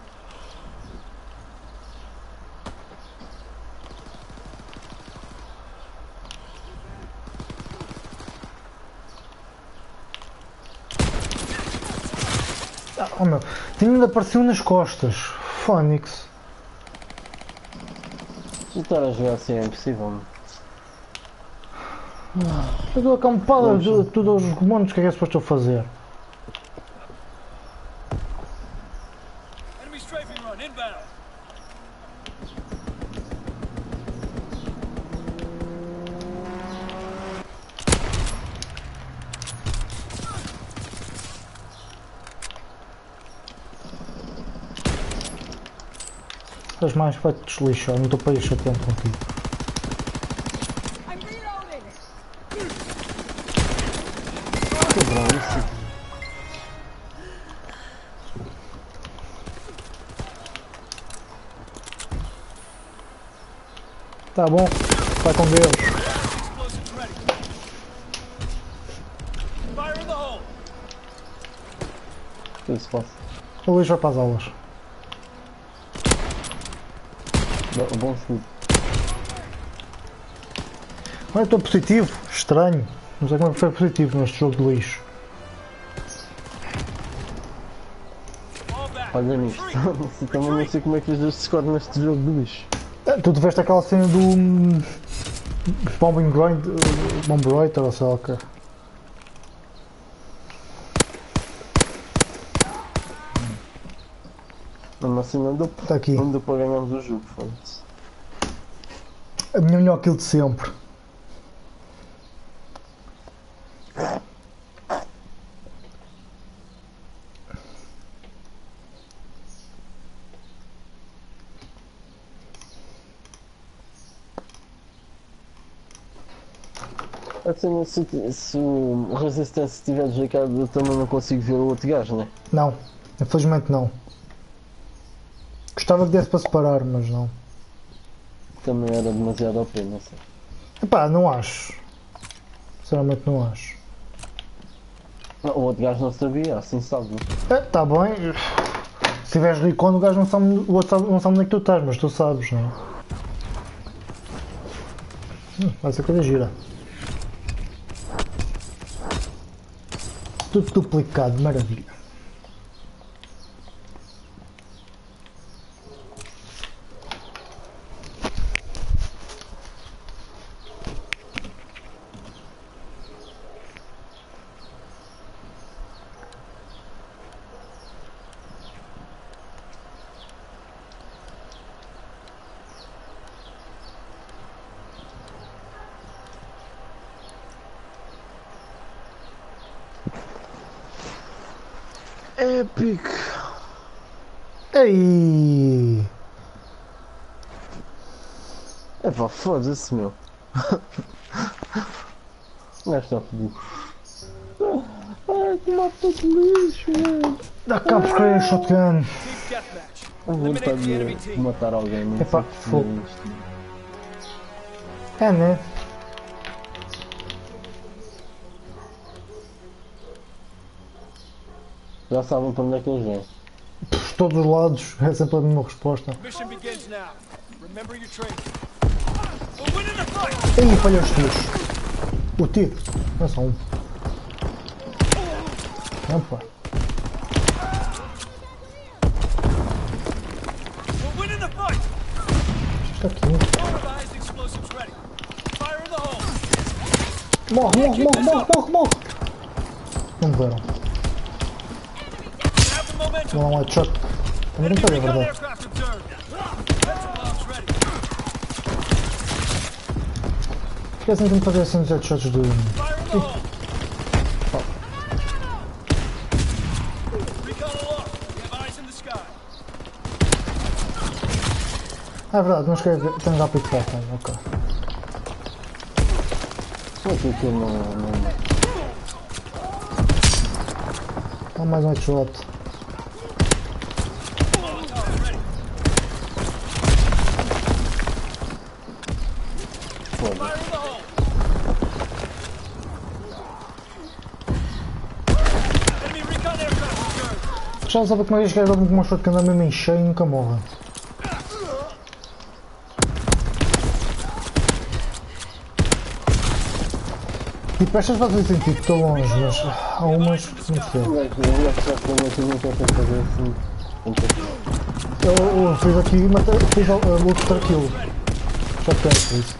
Oh meu, tinha-me aparecido nas costas. Fónix. Se estar a jogar assim é impossível, mano. Eu estou acampada de todos os montes, o que é suposto eu fazer? Enemy strafing run inbound. Estás mais vai-te deslixar, não estou para ir chateando contigo. Cabrão, isso. Tá bom, vai com Deus. Explosives ready. Fire in the hole. O que é que se passa? O Luís vai para as aulas. Bom chute. Olha, estou positivo, estranho. Não sei como é que foi positivo neste jogo de lixo. Fall back. Olha nisto. Também não sei como é que os dois se escolhem neste jogo de lixo. Tu tiveste aquela cena do Bombing Grind, Bomb Raider ou sei lá o que. Mesmo assim não deu, Está aqui. não deu para ganharmos o jogo, foda-se. A minha melhor kill de sempre. Assim, se o Resistance estiver desligado, eu também não consigo ver o outro gajo, né? Não, infelizmente não. Gostava que desse para separar, mas não. Também era demasiado OP, não sei. Epá, não acho. Sinceramente não acho. Não, o outro gajo não sabia, assim sabe. Né? Tá bem. Se tiveres recon, o gajo não sabe, o outro não sabe onde é que tu estás, mas tu sabes, não é? Vai ser coisa gira. Tudo duplicado, maravilha. Epic! Ei! É pá, foda-se, meu. O gajo está fodido. Ai, que mapa de lixo, meu. Dá cá buscar a shotgun. Team deathmatch. Eu vou Eliminate the enemy de team. matar alguém, não Epá, sei fogo. fazer isto. É, né? Já sabem para onde é que eles vêm. Por todos os lados, é sempre a mesma resposta. Mission begins now. Remember your training. We're winning the fight. Ei, falhou os tiros. O tiro. Não é só um. Não, pá. We're winning the fight. Está aqui. Organized explosives ready. Fire in the hole. Morre. Não me deram. Have the momentum. Vou dar um headshot. Também não pode, é Recon verdade. aircraft observed. Pencil bombs ready. Esquecem de me fazer assim os headshots de... Fire in the hole. Recon aloft. We have eyes in the sky. Ah, é verdade, não esquece. Temos a pick fire, ok. Só que aqui não... Dá mais um headshot. Molotov ready. Foda-se. Fire in the hole. Enemy recon aircraft observed. Já não sabe como é que os gajos dão com uma shot que anda mesmo em cheio e nunca morre. Tipo, estas fazem sentido, estou longe, mas há umas que não sei. Eu já não quero fazer assim. Eu fiz aqui, fiz outro kill. Já quero, por isso.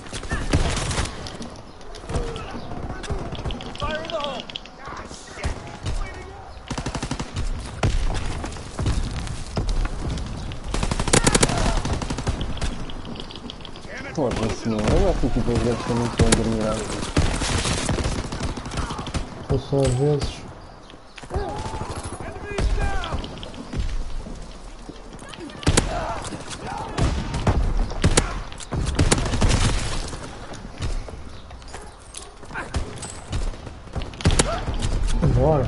Fire in the hole. Foda-se, não. Eu acho que tipo, os gajos também estão a dormir às vezes. Ou só às vezes. Bora.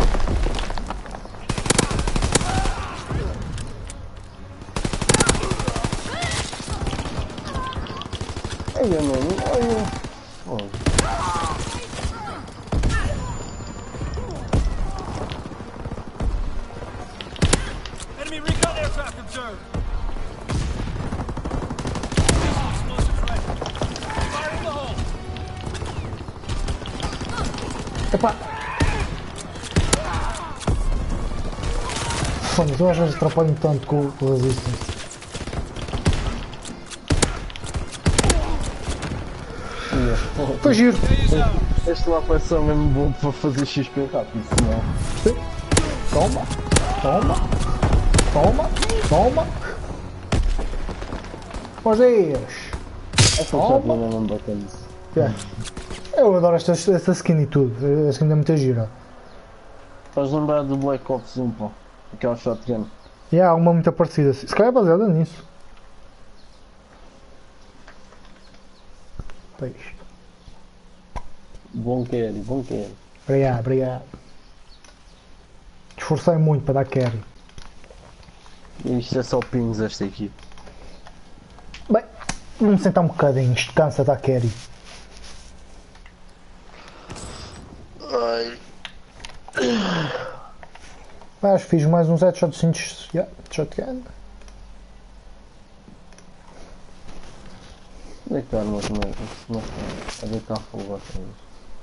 Ai, mano, olha. Enemy recon aircraft observed. Explosives ready. Fire in the hole. Epá! Foda-se, eu às vezes atrapalho-me tanto com o Resistance. Foi giro! Este lá foi só mesmo bom para fazer XP rápido, senão. Toma! Bons dias! Essa shotgun é mesmo bacana. Yeah. Eu adoro esta skin e tudo, a skin é muito gira. Faz lembrar do Black Ops 1, pô. Aquela shotgun. E há uma muito parecida, se calhar é baseada nisso. Peixe. Bom carry. Obrigado. Esforcei muito para dar carry. Isto é só pings esta aqui. Bem, vamos sentar um bocadinho, isto cansa dar carry. Ai. Acho que fiz mais uns headshots de shotgun. Onde é que está a nossa merda? A deitar fogo outra vez.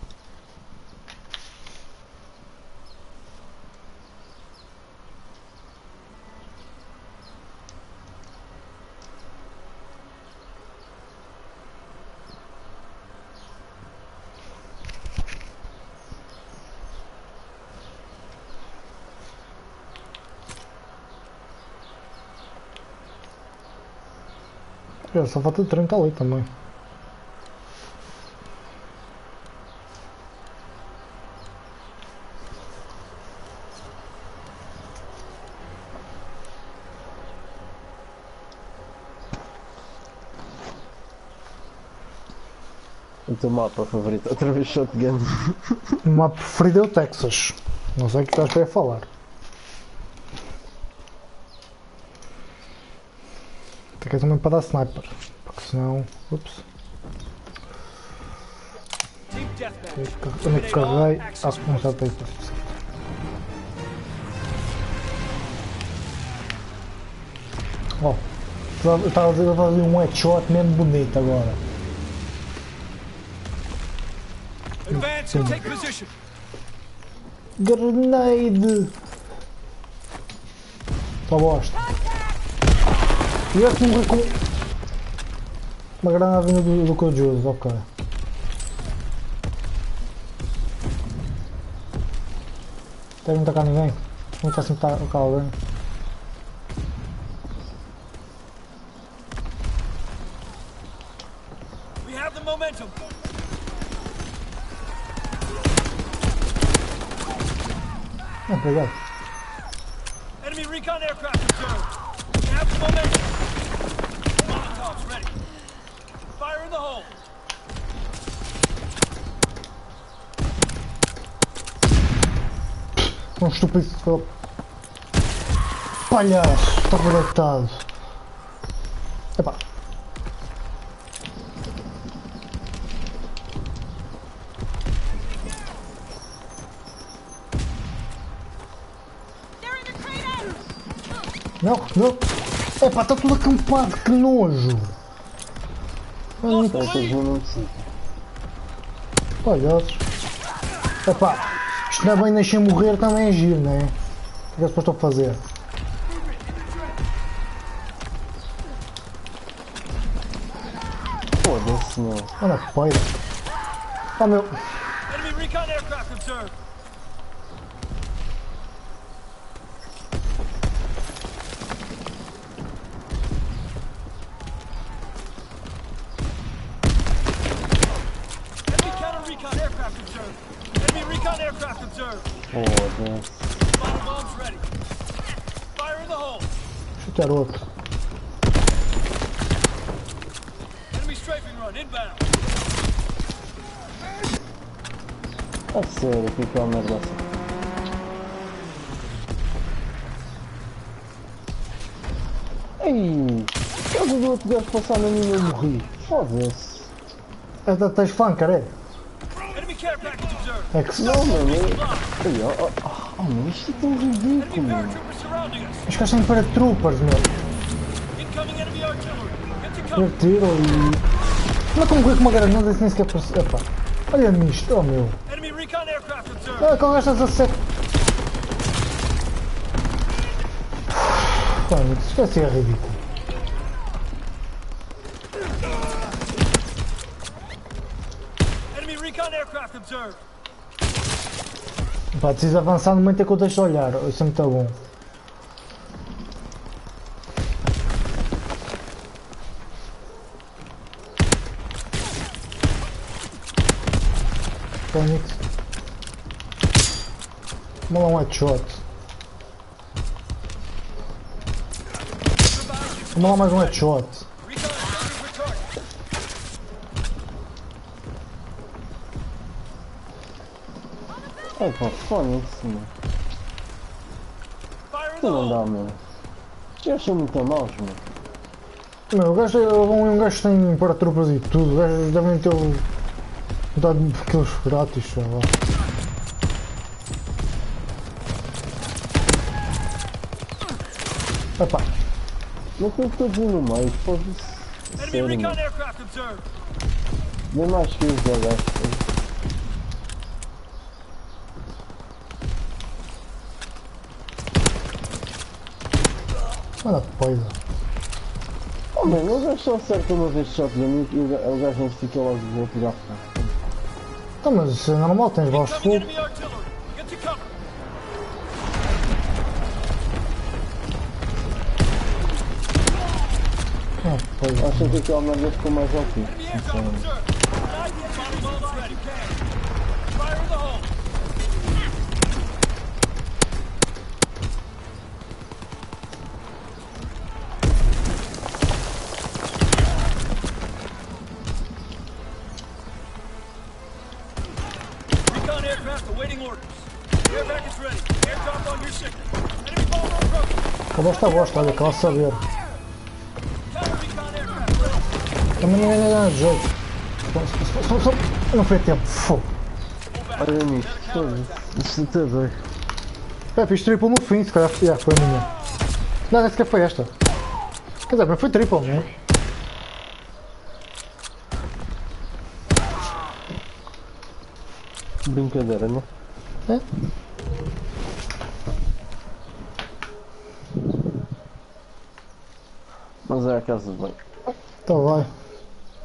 Só falta de 30 ali também. O teu mapa favorito? Outra vez shotgun. O mapa preferido é o Texas. Não sei o que estás para falar. Tem que também para dar sniper. Porque senão. Ups. Team deathmatch. Eu me carreguei. Acho que não já tem isso. Ó. Eu estava a fazer um headshot mesmo bonito agora. Advance and take position. Grenade! Só bosta. E eu que morri com. Uma granada vinda do Cojuso, ok. Tem não tacar ninguém. Não está sempre a tacar alguém. We have the momentum. Obrigado. Enemy recon aircraft observed. We have the momentum. Molotovs ready. Fire in the hole. Um estúpido que foi. Palhaço! Está conectado. Epá. Não, não. Epá, está tudo acampado, que nojo. Ai, Então, depois eu não preciso. palhaços. Epá, isto não é bem deixar morrer, também é giro, não é? O que é que eu estou a fazer? Foda-se, meu. Anda que poida. Oh meu. Enemy recon aircraft observed. Enemy counter recon aircraft observed. Enemy recon aircraft observed. Foda-se. Final bombs ready. Fire in the hole. Chutar outro. Enemy strafing run inbound. A sério, o que é uma merda assim? Ei! Eu do outro gajo passar na minha e eu morri. Foda-se. Tens flanker, é? Enemy care package observed. É que se Não, mano. Ei, oh, mano, isto é tão Enemy ridículo, mano. paratroopers surrounding us. os caras têm paratroopers, meu. Incoming enemy artillery. Get to Eu cover. tiro e. Como é que eu morri com uma granada se nem sequer perce... Epá. Olha-me isto, oh meu. Enemy recon aircraft observed. Ah, qual gastas a seco? Mano, isto vai ser ridículo. Enemy recon aircraft observed. Pá, preciso avançar no momento em que eu deixo de olhar. Isso é muito bom. Fênix. Vamos lá um headshot. Vamos lá mais um headshot. Recon searching for target. Ai, pá, foda-se, mano. Fire in Isto the não hole. dá, mano. Estes gajos são muito maus, mano. Meu, o gajo, um gajo tem paratropas e tudo. Os gajos devem ter dado aqueles grátis, sei lá. Epá, Mas eu estou dizendo no meio, foda-se. Enemy Sério, recon mano. aircraft observed. Dê mais kills ao gajo. olha que coisa. Oh, mano, o gajo só acerta uma vez de shotgun e o gajo não fica logo do outro lado. Então, mas isso é normal, tens balas de Incoming fogo. enemy artillery. Get to cover. Ah, coisa. Acho que aquela merda ficou mais alto. Enemy airdrop observed. Final bombs ready. Fire in the hole. Recon aircraft awaiting orders. Air package ready. Airdrop on your signal. Enemy bomber approaching. A bosta gosta, olha, que ela saber. Counter recon aircraft ready. Também não dá jeito. Não foi tempo, fogo. Olha nisto, foda-se. Isto está doido. É, fiz triple no fim, se calhar foi a minha. Não, nem sequer foi esta. Quer dizer, mas foi triple, não é? Brincadeira, não? É? Mas é a casa de banho. Então vai.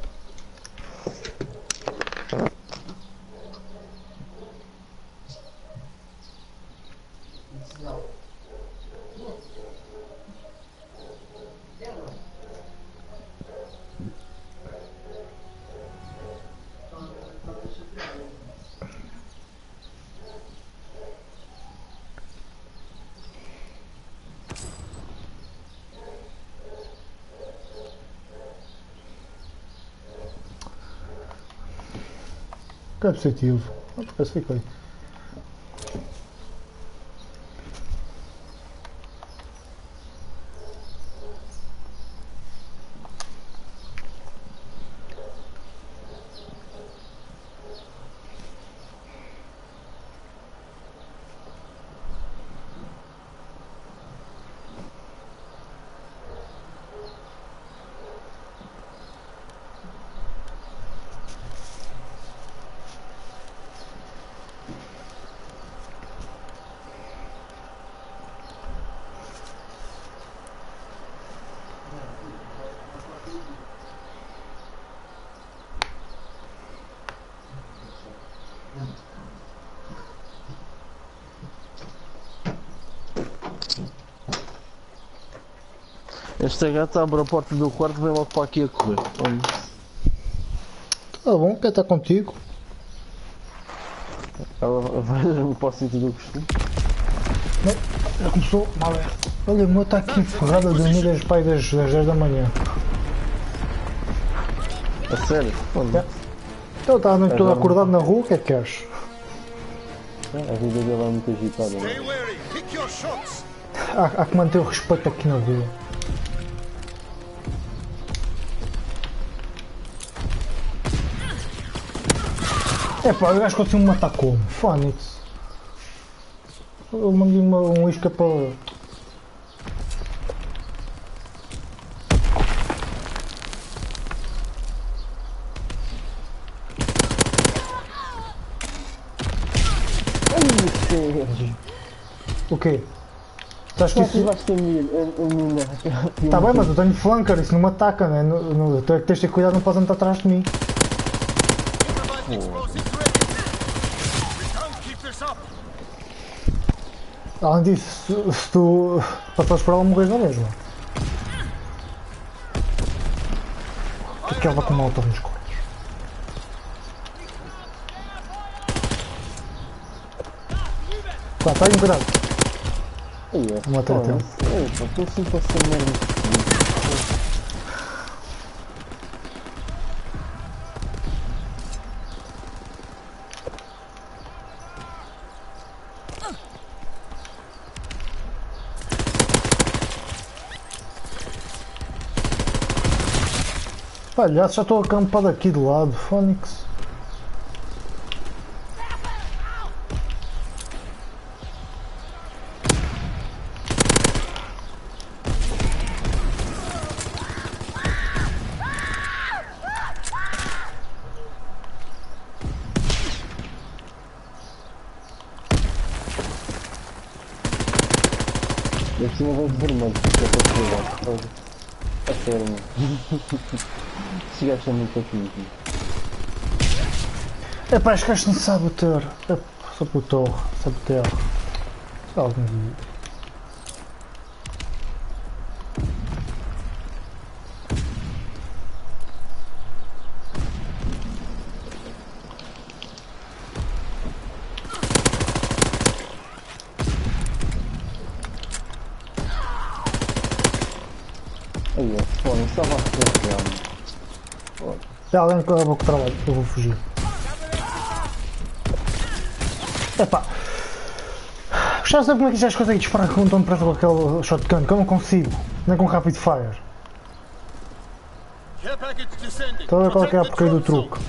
Que é positivo. Ah, por acaso fiquei. Esta gata abre a porta do quarto e vem logo para aqui a correr. Olha. Tá bom, quer estar contigo? Ela vai para o sítio do costume. Já começou mal. Olha, o meu está aqui ferrado a dormir desde pai das 10 da manhã. A sério? Olha. Então está a noite todo acordado na rua, o que é que queres? A vida dele é muito agitada. Não é? Stay wary. Pick your shots. Há que manter o respeito aqui na rua. É pá, o gajo conseguiu me matar como? Fónix. Eu mandei um isca para. O quê? Estás que isso... vais ter mina. Tá bem, mas eu tenho flanker, isso não me ataca, né? Tu é que tens de ter cuidado, não podes andar atrás de mim. Improvised explosives ready. We can't keep this up. Além disso, se tu passares por ela, morres na mesma. Porque ela vai com uma auto nos cortes. Tá, tá aí um cuidado. Vou matar até. Estou sempre a ser merda. Olha, já estou acampado aqui do lado, Fónix. Eu tinha vez vermelho, porque é para provar. A sério, mano. Estes gajos são muito aqui. É pá, este gajo não sabe ter. Sabe ter. Algum dia. Aí, ó, foda, estava a respirar. Tem alguém que acabou com o trabalho, eu vou fugir. Epá. Já sabe como é que já consegue disparar com um tom de pressa com aquele shotgun, que eu não consigo, nem com rapid fire. Care package descending. Estou a ver qual é que é a Protect the porcaria do drone truque.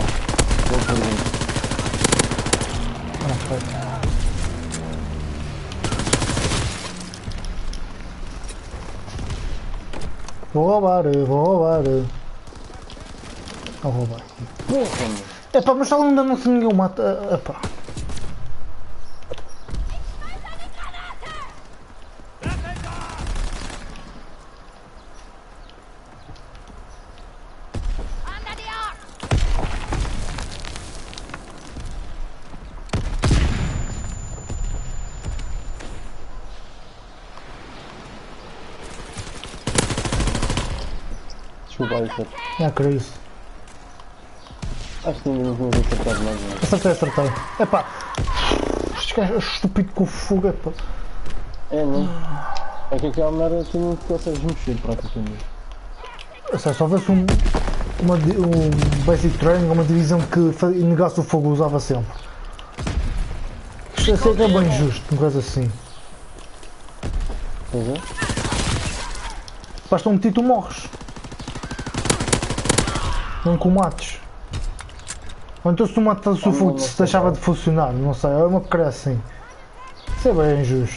Vou roubar. Vou roubar aqui. Porra, mano. Epá, mas ela ainda não se ninguém mata. Epá. Desculpa aí, Fred. Ah, queria isso. Acho que ainda não tinha acertado nada. Né? Acertei. Epá. Este gajo é estúpido com o fogo, epá. É, não? É que aquela merda tu não te consegues mexer praticamente. Se houvesse um basic training, uma divisão que negasse o fogo, usava sempre. Isto eu sei que é bem justo, uma coisa assim. Pois é? Basta um tiro, tu morres. Não que o mates. Ou então se tu matas o fogo, se deixava de funcionar, não sei, é uma porcaria assim. Isso é bem injusto.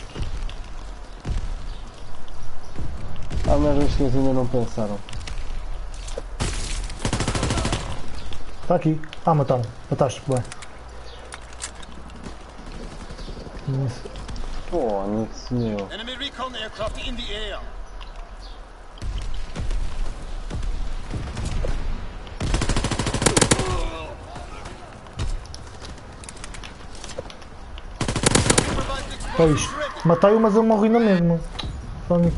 Há merdas que eles ainda não pensaram. Está aqui. Ah, mataram. Mataste, bem. Pô, Nix, meu. Enemy recon aircraft in the air. É isto. Matei-o, mas ele morre na mesma. Fónix.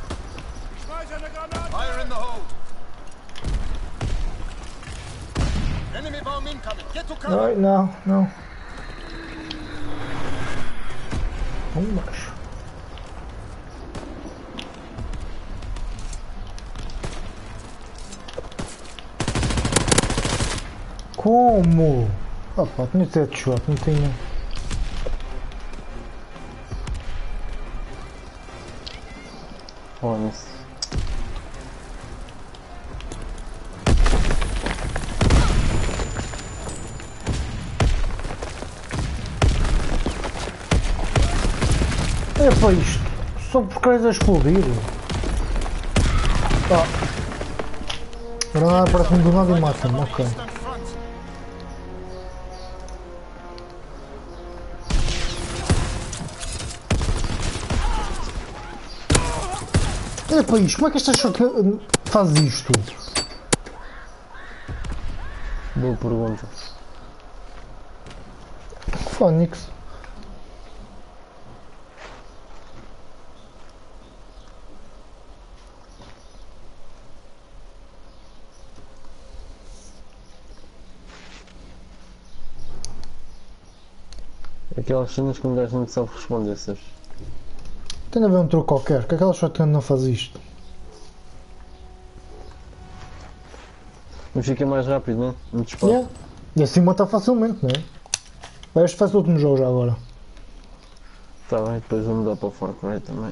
Fire in the hole. Enemy bomb incoming. Get to cover. Não. Vamos baixo. Como? Opa, tinha de ter headshot, não tinha. Pô, Nix. É para isto. Só por causa a explodir. Agora nada parece-me do nada e mata-me, ok. Eastern front. É para isto, como é que esta shotgun faz isto? Boa pergunta. Fónix. Aquelas cenas que um gajo não sabe responder, sabes? Tem de haver um truque qualquer, que aquela shotgun não faz isto. Mas fica mais rápido, não é? No disparo. Yeah. E assim mata facilmente, não é? Este faz o último jogo já agora. Tá bem, depois vou mudar para o Far Cry também.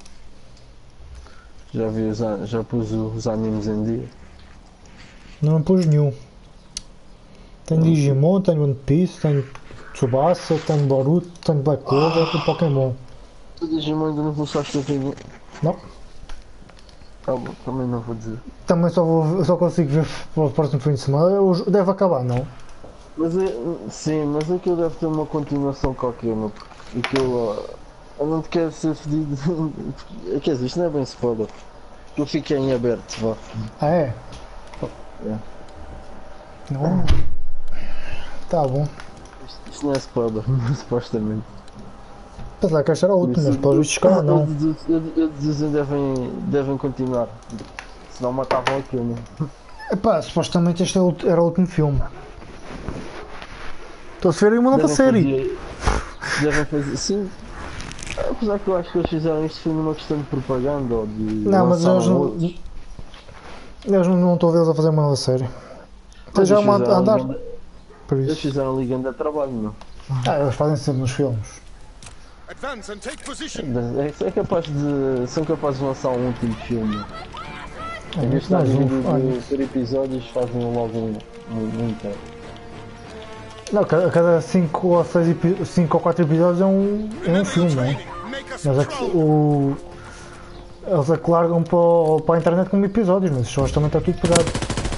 Já pus os animes em dia. Não pus nenhum. Tenho Digimon, tenho One Piece, tenho Tsubasa, tenho Boruto, tenho Black Clover e Pokémon. O Digimon ainda não começaste a ver. Não. Tá bom, também não vou dizer. Também só consigo ver para o próximo fim de semana. Deve acabar, não? Mas sim, mas aquilo deve ter uma continuação qualquer, meu. Porque aquilo. Eu não te quero ser fedido. Quer dizer, isto não é bem spoiler. Eu fiquei em aberto, vá. Ah, é? É. Não. Tá bom. Isto não é spoiler, supostamente. Pensava que esta era a última, mas pelos vistos, cara, não. Eu dizem devem continuar. Senão matavam aquilo, não? Epá, supostamente este era o último filme. Estou a ver aí uma nova série. Devem fazer. Sim. Apesar que eu acho que eles fizeram isto foi numa questão de propaganda ou de. Não, mas eles não. outros. Eles não estou a vê-los a fazer uma nova série. Tem já uma a andar. Por Eles isso. fizeram ali grande trabalho, não? Eles fazem sempre nos filmes. Advance and take position. É capaz de. São capazes de lançar um último filme. É Em vez de muito estar mais dividido por episódios, fazem logo um inteiro. Não, a cada 5 ou 4 episódios é um filme, não é? Make us Mas é que eles é que largam para a internet como episódios, mas isto também está tudo pegado.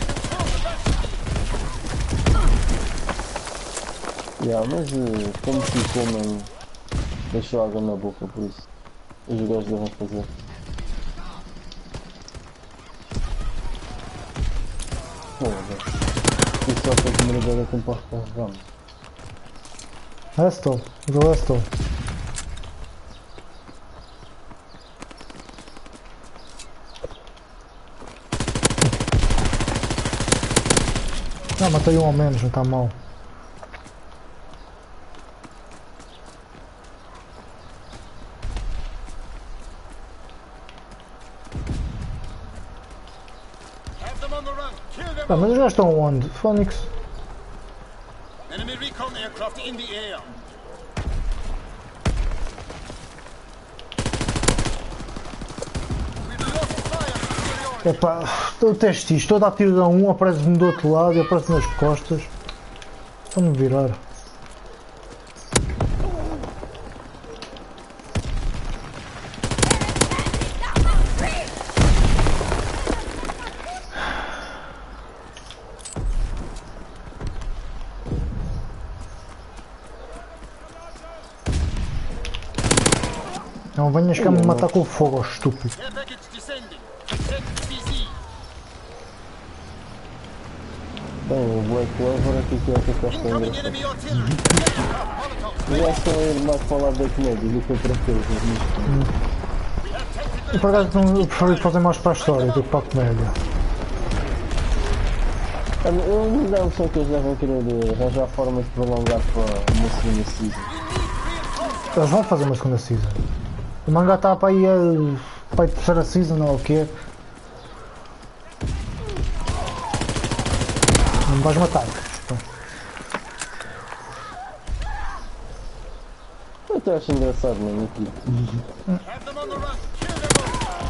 Mas como ficou, mano, deixou água na boca, por isso os gajos devem fazer. Isso só foi a primeira vez que eu posso carregar. Estou, do Estou. Ah, matei um ao menos, não está mal. Have them on the run. Kill them Ah, all. mas os gajos estão onde? Phoenix? Enemy recon aircraft in the air. We've lost fire. Superiority. Epá, eu testo isto, estou a dar tiro a um, aparece-me do outro lado e aparece nas costas. Vou-me virar. Não venhas cá me matar com o fogo, ó estúpido. Care package descending. Protect BZ. Tem o Black Clover aqui que é o que eu gosto Incoming de enemy artillery. Molotovs. Eu já sou ir mais para o lado da comédia do que para aqueles. We have tactical Eu por acaso não preferi fazer mais para a história do que para a comédia. Eu me dá a noção que eles devem querer arranjar forma de prolongar para uma segunda season. Eles vão fazer uma segunda season. O mangá está para aí para a terceira season ou o quê? Não me vais matar. Eu até acho engraçado mesmo aqui. Have them on the run. Kill them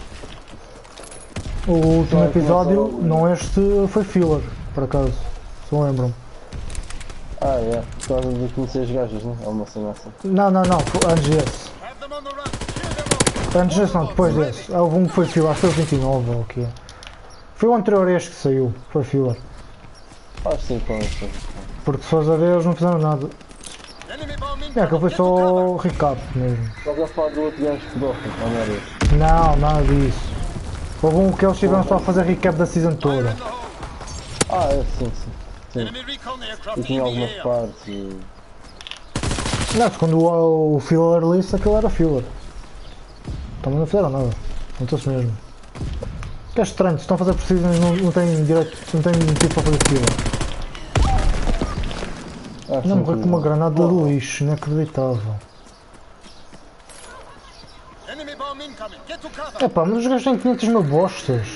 all. O último episódio, não este, foi filler, por acaso. Se lembram. Ah, é. Por causa de conhecer as gajas, né? É uma cena assim. Não, foi antes desse. Have them on the run. Kill them all. Antes desse não, depois desse. Houve um que foi filler, acho que foi o 29 ou o que é. Foi o anterior a este que saiu, foi filler. Faz sim com isso. Porque se fores a ver, eles não fizeram nada. Enemy bomb É, que incoming. foi Get to cover. só o recap mesmo. Estás a falar do outro gajo que dofa, ou não era esse? Não, nada disso. Houve um que eles tiveram só a fazer recap da season Fire toda. in the hole. Ah, é sim. Enemy recon E aircraft tinha in the algumas air. partes e... Não, quando o filler list, aquilo era filler. Também não fizeram nada. Não trouxe mesmo. Que é estranho, se estão a fazer precisas não têm direito, não têm motivo para fazer filler. Não, morreu com uma granada de lixo, inacreditável. Enemy bomb incoming. Get to cover. Epá, mas os gajos têm 500 mil bostas.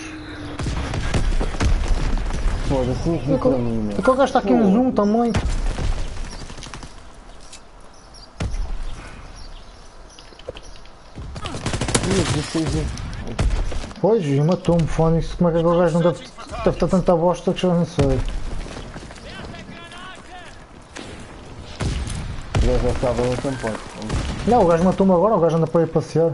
Foda-se, não fica para mim, meu. Aquele gajo está aqui no zoom também. Pois, e matou-me, Phoenix. Como é que aquele gajo não deve ter tanta bosta que já não sei. O gajo já estava no tampão. Não, o gajo matou-me agora, o gajo anda para ir passear.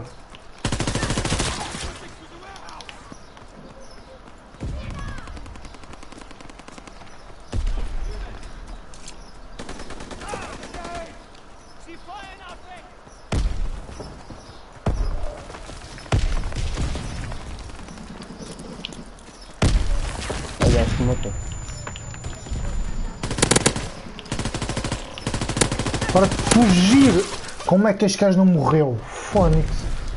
O gajo que matou. Para fugir! Como é que este gajo não morreu? Phoenix.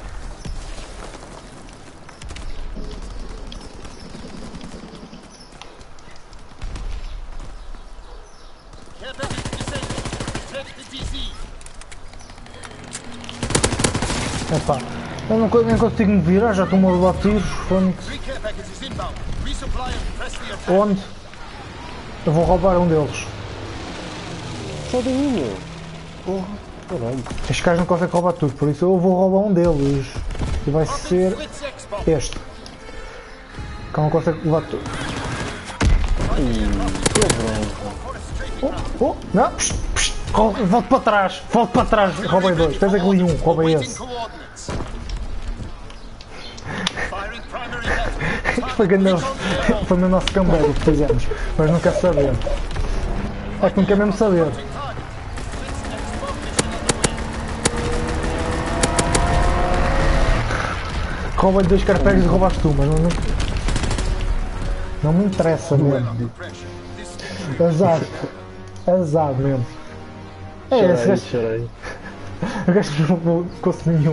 Care package descending. Protect the DC. Epá, eu nem consigo me virar, já estou-me a levar tiros, Phoenix. 3 care packages inbound. Resupply and press the attack. Onde? Eu vou roubar um deles. Sai daí, meu. Porra, caralho. Este gajo não consegue roubar tudo, por isso eu vou roubar um deles. E vai ser Blitz X-bomb. este. Que não consegue levar tudo. Oh, não! Psst, psst, volte para trás! Volte para trás! Roubei dois. Tens aquele um, roubei Awaiting esse. coordinates. Firing primary left. Foi grande- Foi no nosso comeback que fizemos. Mas não quer saber. É que não quer mesmo saber. Target. Blitz X-bomb mission underway. Roubei dois carpegas e roubaste tu, mas não me interessa Well mesmo. under pressure. This Azar. Azar mesmo. É, esse gajo. Chorei. O gajo não conseguiu nenhum.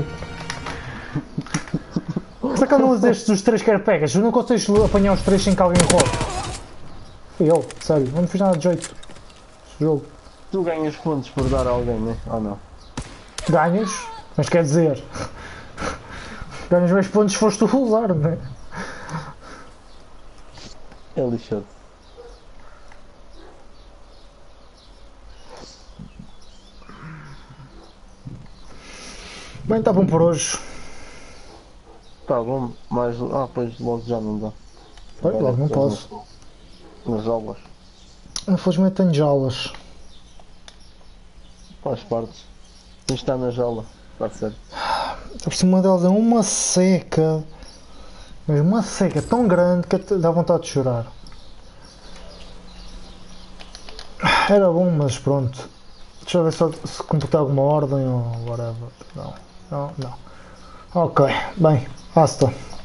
Só que eu não uso estes dos três carpegas, eu não consigo apanhar os três sem que alguém roube. E eu, sério, não me fiz nada de jeito. Este jogo. Tu ganhas pontos por dar a alguém, né? Ou não? Ganhas, mas quer dizer. Ganhas mais pontos se foste tu a usar, não é? É lixado. Bem, está bom por hoje. Tá bom, mas. Ah, pois logo já não dá. Bem, logo não posso. Nas aulas. Infelizmente tenho jaulas. Faz parte. Tens de estar na jaula. Está certo. Por cima delas é uma seca. Mas uma seca tão grande que dá vontade de chorar. Era bom, mas pronto. Deixa eu ver se completar alguma ordem ou whatever. Não. Ok, bem, basta.